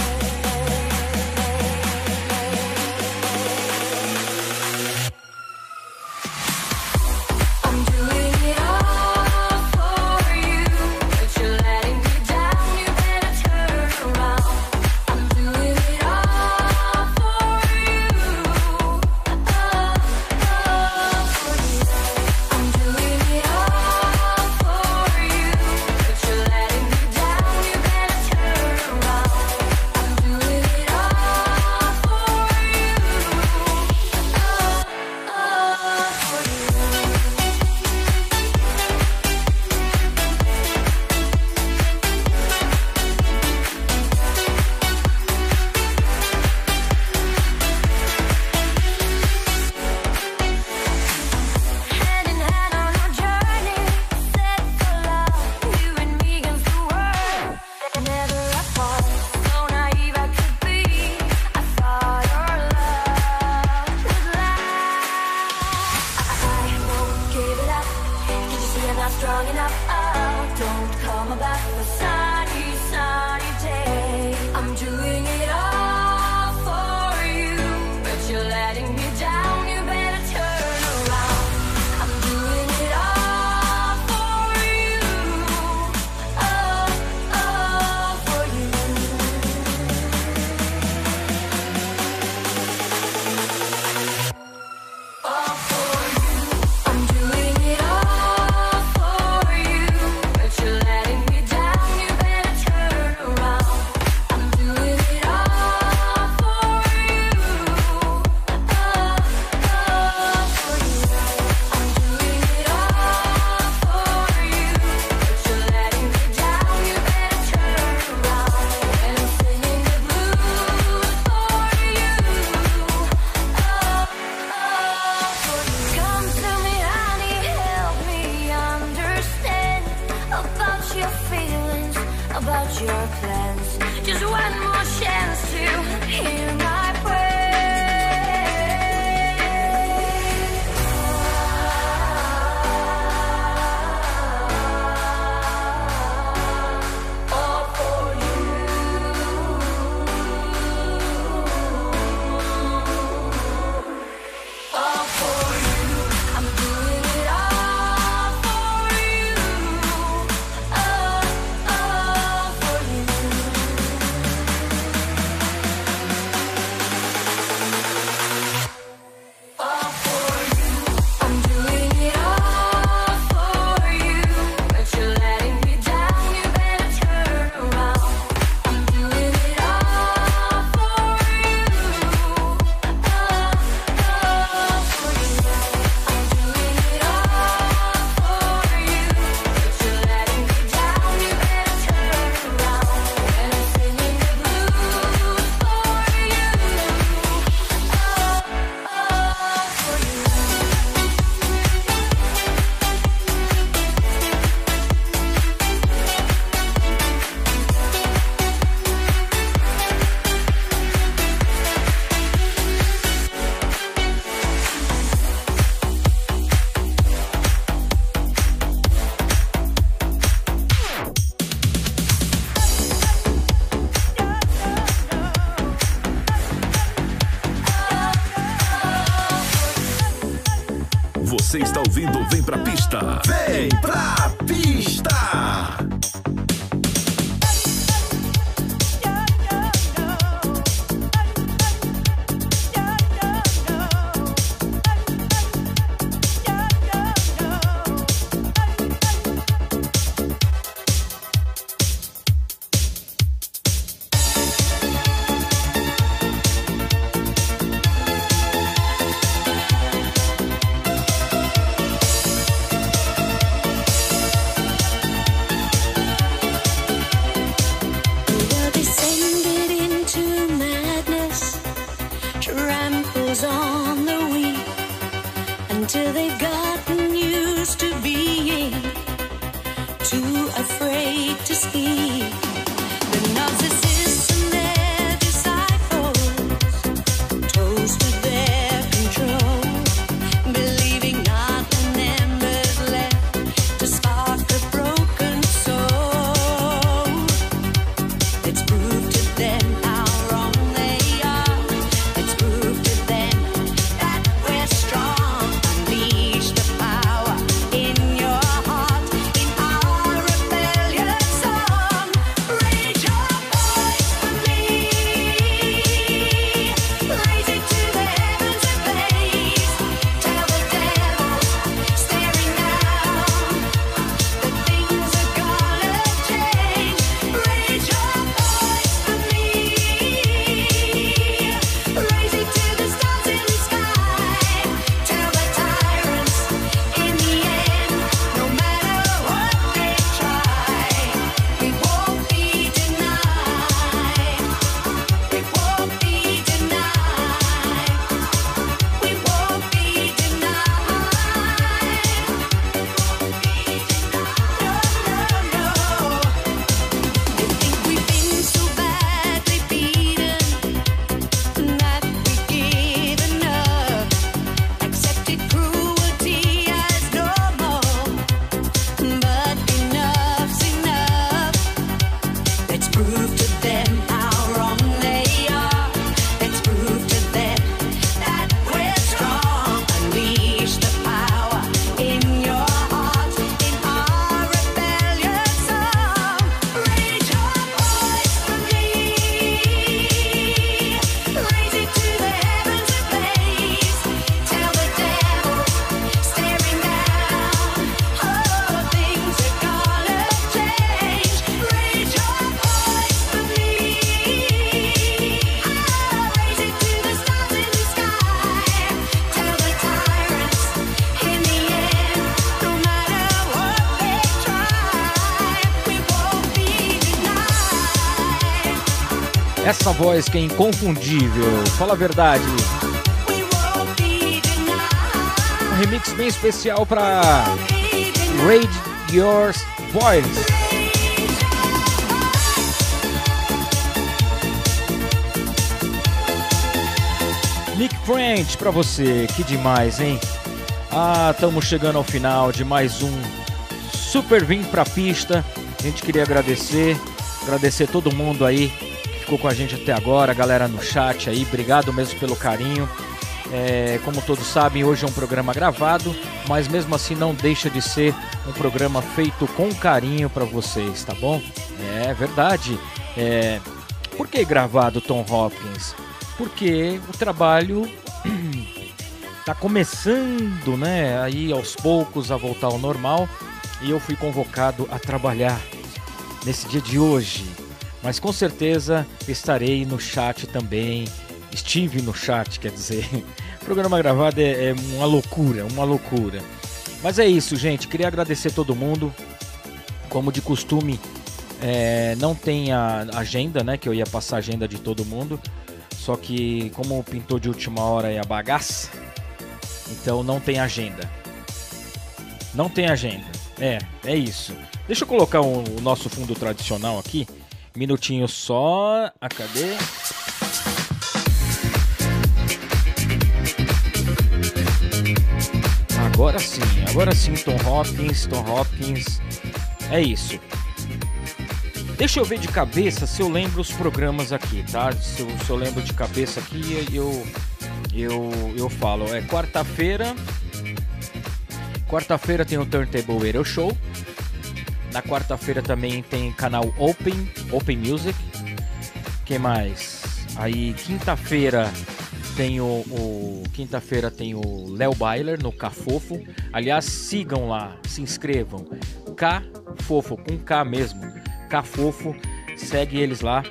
I'm doing it all for you, but you're letting me down. You better turn around. I'm doing it all for you, oh, oh, for you. I'm doing it all for you, but you're letting me down. You better turn around. I'm doing it all for you, oh, oh, for you. Hand in hand on our journey, set for love, you and me against the world, never apart. So naive I could be, I thought our love would last. I won't give it up. Can't you see I'm not strong enough? Oh, don't come back for sunny, sunny day. I'm doing it all for you, but you're letting me down. You better turn around. I'm doing it all for you, oh, oh, for you. All for you. I'm doing it all for you, but you're letting me down. You better turn around. I'm doing it all for you, oh, oh, for you. I'm doing it all for you, but you're letting me down. You better turn around. And I'm singing the blues for you, oh, oh, for you. Come to me, honey, help me understand about your feelings, about your plans. Just one more chance to hear my prayer. All for you. All for you. I'm doing it all for you, oh, oh, for you. All for you. I'm doing it all for you, but you're letting me down. You better turn around. I'm doing it all for you, oh, oh, for you. I'm doing it all for you, but you're letting me down. You better turn around. And I'm singing the blues for you, oh, oh, for you. Você está ouvindo Vem Pra Pista. Vem pra pista! prove to them how wrong they are. Let's prove to them that we're strong. Unleash the power in your heart, in our rebellious song. Raise your voice for me. Raise it to the heavens ablaze. Tell the devil staring down, oh, things are gonna change. Raise your voice for me. Oh, raise it to the stars in the sky. Tell the tyrants in the end, no matter what they try, we won't be denied. Essa voz que é inconfundível, fala a verdade. Um remix bem especial para Raise Your Voice. Nick French pra você, que demais, hein? Ah, estamos chegando ao final de mais um Super Vim pra Pista. A gente queria agradecer, agradecer todo mundo aí que ficou com a gente até agora, a galera no chat aí, obrigado mesmo pelo carinho. É, como todos sabem, hoje é um programa gravado, mas mesmo assim não deixa de ser um programa feito com carinho pra vocês, tá bom? É verdade. É... Por que gravado, Tom Hopkins? Porque o trabalho tá começando, né, aí aos poucos a voltar ao normal, e eu fui convocado a trabalhar nesse dia de hoje. Mas com certeza estarei no chat também. Estive no chat, quer dizer. O programa gravado é, é uma loucura, uma loucura. Mas é isso, gente. Queria agradecer todo mundo. Como de costume, é, não tem a agenda, né? Que eu ia passar a agenda de todo mundo. Só que como pintou de última hora é a bagaça, então não tem agenda. Não tem agenda. É, é isso. Deixa eu colocar o, o nosso fundo tradicional aqui. Minutinho só. Ah, cadê? Agora sim, agora sim, Tom Hopkins, Tom Hopkins. É isso. Deixa eu ver de cabeça se eu lembro os programas aqui, tá? Se eu, se eu lembro de cabeça aqui, eu, eu, eu falo. É quarta-feira. Quarta-feira tem o Turntable Radio Show. Na quarta-feira também tem canal Open, Open Music. Que mais? Aí quinta-feira tem o, o quinta-feira tem o Léo Byler no Cafofo. Aliás, sigam lá, se inscrevam. Cafofo, com K mesmo. Cafofo, segue eles lá.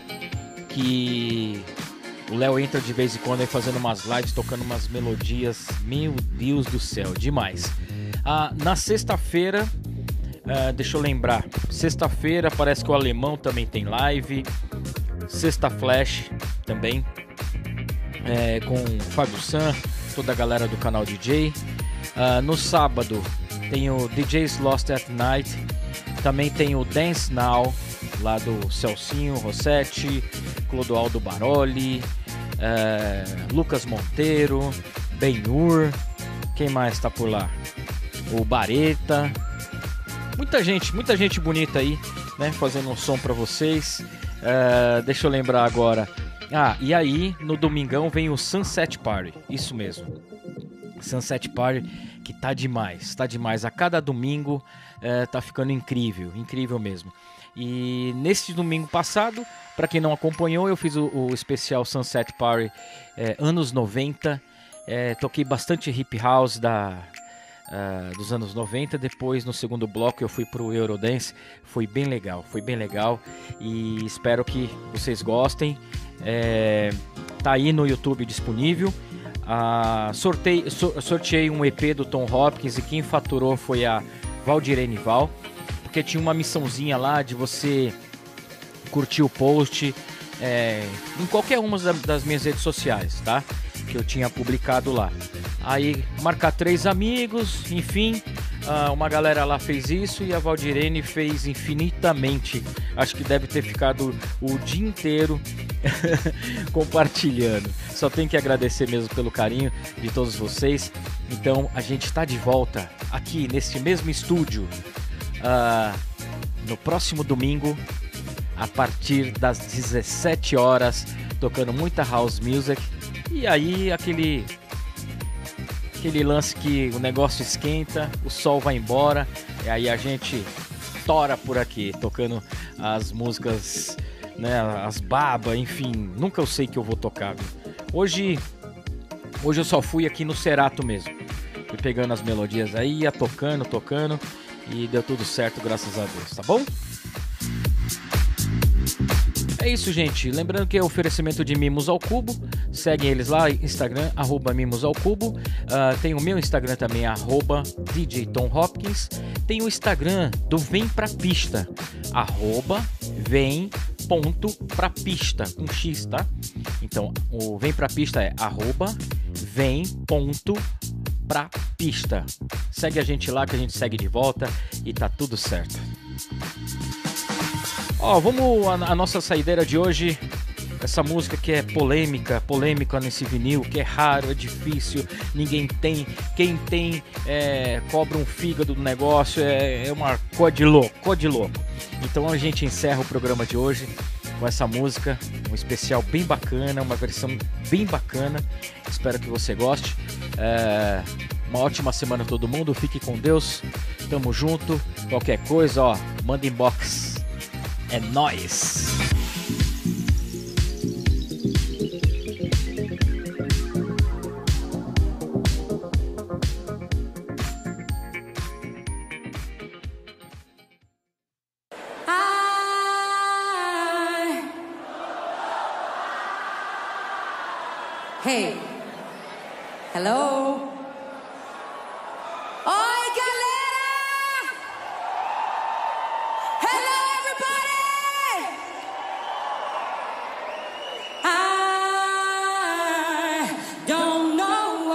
Que o Léo entra de vez em quando aí fazendo umas lives, tocando umas melodias. Meu Deus do céu, demais. Ah, na sexta-feira, ah, deixa eu lembrar. Sexta-feira parece que o Alemão também tem live. Sexta Flash também. É, com Fábio San, toda a galera do canal D J. Uh, no sábado tem o D Js Lost at Night. Também tem o Dance Now, lá do Celcinho Rossetti, Clodoaldo Baroli, uh, Lucas Monteiro, Ben-Hur. Quem mais tá por lá? O Bareta. Muita gente, muita gente bonita aí, né? Fazendo um som pra vocês. Uh, deixa eu lembrar agora. Ah, e aí, no domingão vem o Sunset Party, isso mesmo. Sunset Party, que tá demais, tá demais. A cada domingo é, tá ficando incrível, incrível mesmo. E nesse domingo passado, para quem não acompanhou, eu fiz o, o especial Sunset Party é, anos noventa. É, toquei bastante hip house da, uh, dos anos noventa. Depois, no segundo bloco, eu fui pro Eurodance. Foi bem legal, foi bem legal. E espero que vocês gostem. É, tá aí no YouTube disponível. Ah, sortei, so, sorteei um E P do Tom Hopkins e quem faturou foi a Valdirene Val, porque tinha uma missãozinha lá de você curtir o post é, em qualquer uma das minhas redes sociais, tá? Que eu tinha publicado lá. Aí marcar três amigos, enfim, ah, uma galera lá fez isso e a Valdirene fez infinitamente. Acho que deve ter ficado o dia inteiro compartilhando. Só tenho que agradecer mesmo pelo carinho de todos vocês. Então a gente está de volta aqui neste mesmo estúdio uh, no próximo domingo a partir das dezessete horas, tocando muita house music. E aí aquele aquele lance que o negócio esquenta, o sol vai embora, e aí a gente tora por aqui, tocando as músicas, né, as babas, enfim, nunca eu sei que eu vou tocar, viu? Hoje, hoje eu só fui aqui no Cerato mesmo, fui pegando as melodias aí, ia tocando, tocando, e deu tudo certo, graças a Deus, tá bom? É isso, gente. Lembrando que é oferecimento de Mimos ao Cubo. Seguem eles lá, Instagram, arroba Mimos ao Cubo. Uh, tem o meu Instagram também, arroba D J Tom Hopkins. Tem o Instagram do Vem Pra Pista, arroba Vem ponto pra pista, com X, tá? Então, o Vem Pra Pista é arroba Vem ponto pra pista. Segue a gente lá que a gente segue de volta e tá tudo certo. Ó, vamos a, a nossa saideira de hoje, essa música que é polêmica, polêmica nesse vinil, que é raro, é difícil, ninguém tem, quem tem é, cobra um fígado do negócio, é, é uma coisa de louco, coisa de louco. Então a gente encerra o programa de hoje com essa música, um especial bem bacana, uma versão bem bacana, espero que você goste. É, uma ótima semana a todo mundo, fique com Deus, tamo junto, qualquer coisa, ó, manda inbox. É nóis! Hey, hello. Oi, galera! Hello, everybody! I don't know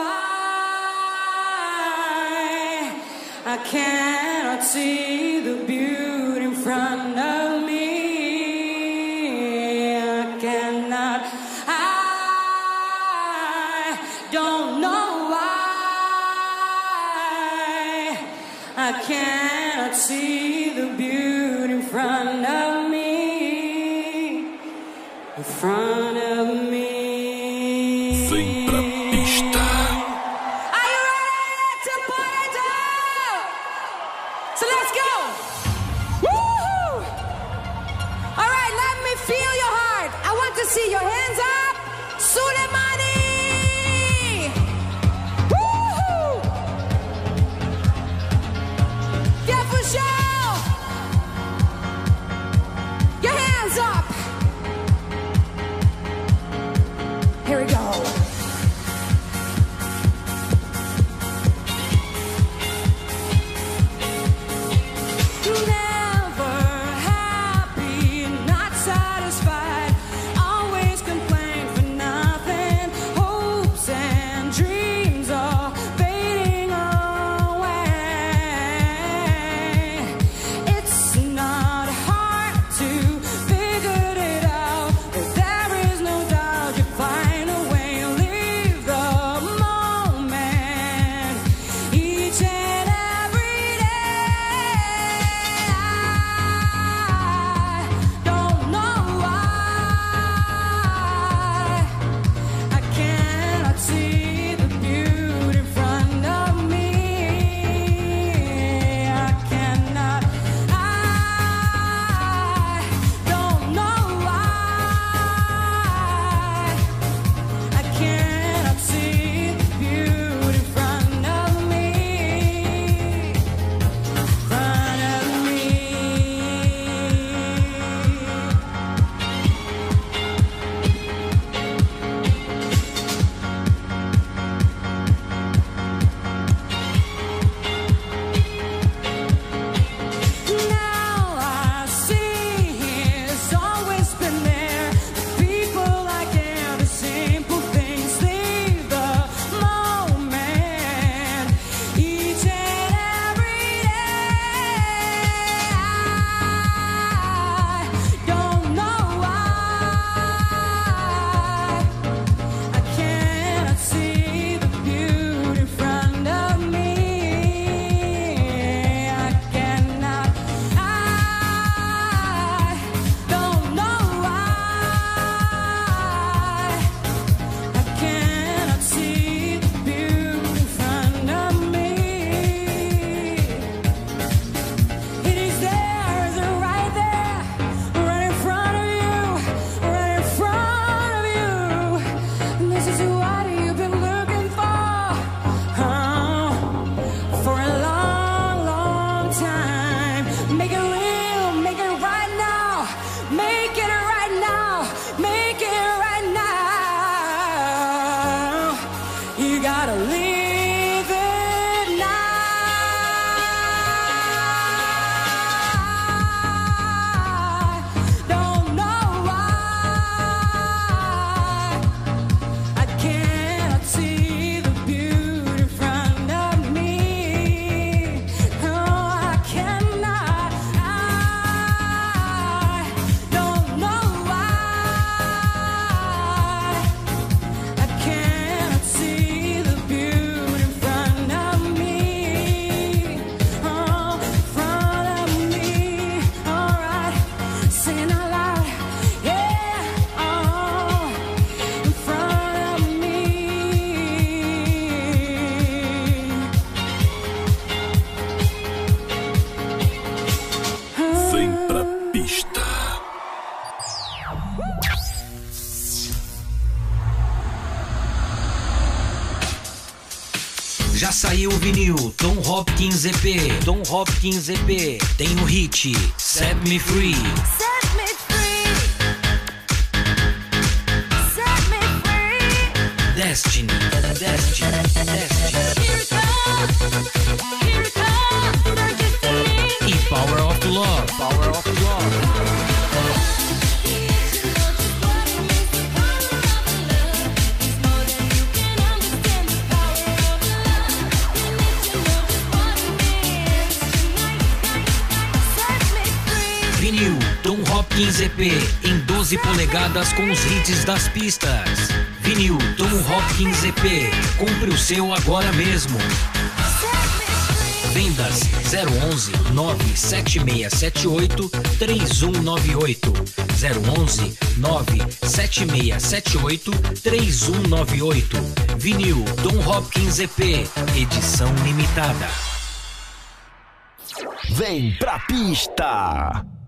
why I cannot see the beauty in front of me. I cannot. I don't know why I cannot see the beauty in front of me, in front of me. Vem pra pista. Are you ready to put it down? So let's go. Woo-hoo! All right, let me feel your heart. I want to see your hands up. Sulemani! Woo-hoo! Yeah, for sure! Your hands up! Here we go. Never happy, not satisfied, always complain for nothing Já saiu o vinil Tom Hopkins E P. Tom Hopkins E P tem o hit Set Me Free. Set me free. Set me free. Destiny, Destiny, Destiny. Here it comes. Here it comes. My destiny. E Power of Love, Power of Love. Vinil Tom Hopkins E P em doze polegadas com os hits das pistas. Vinil Tom Hopkins E P. Compre o seu agora mesmo. Vendas zero onze nove sete seis sete oito três um nove oito. zero onze nove sete seis sete oito três um nove oito. Vinil Tom Hopkins E P. Edição limitada. Vem pra pista!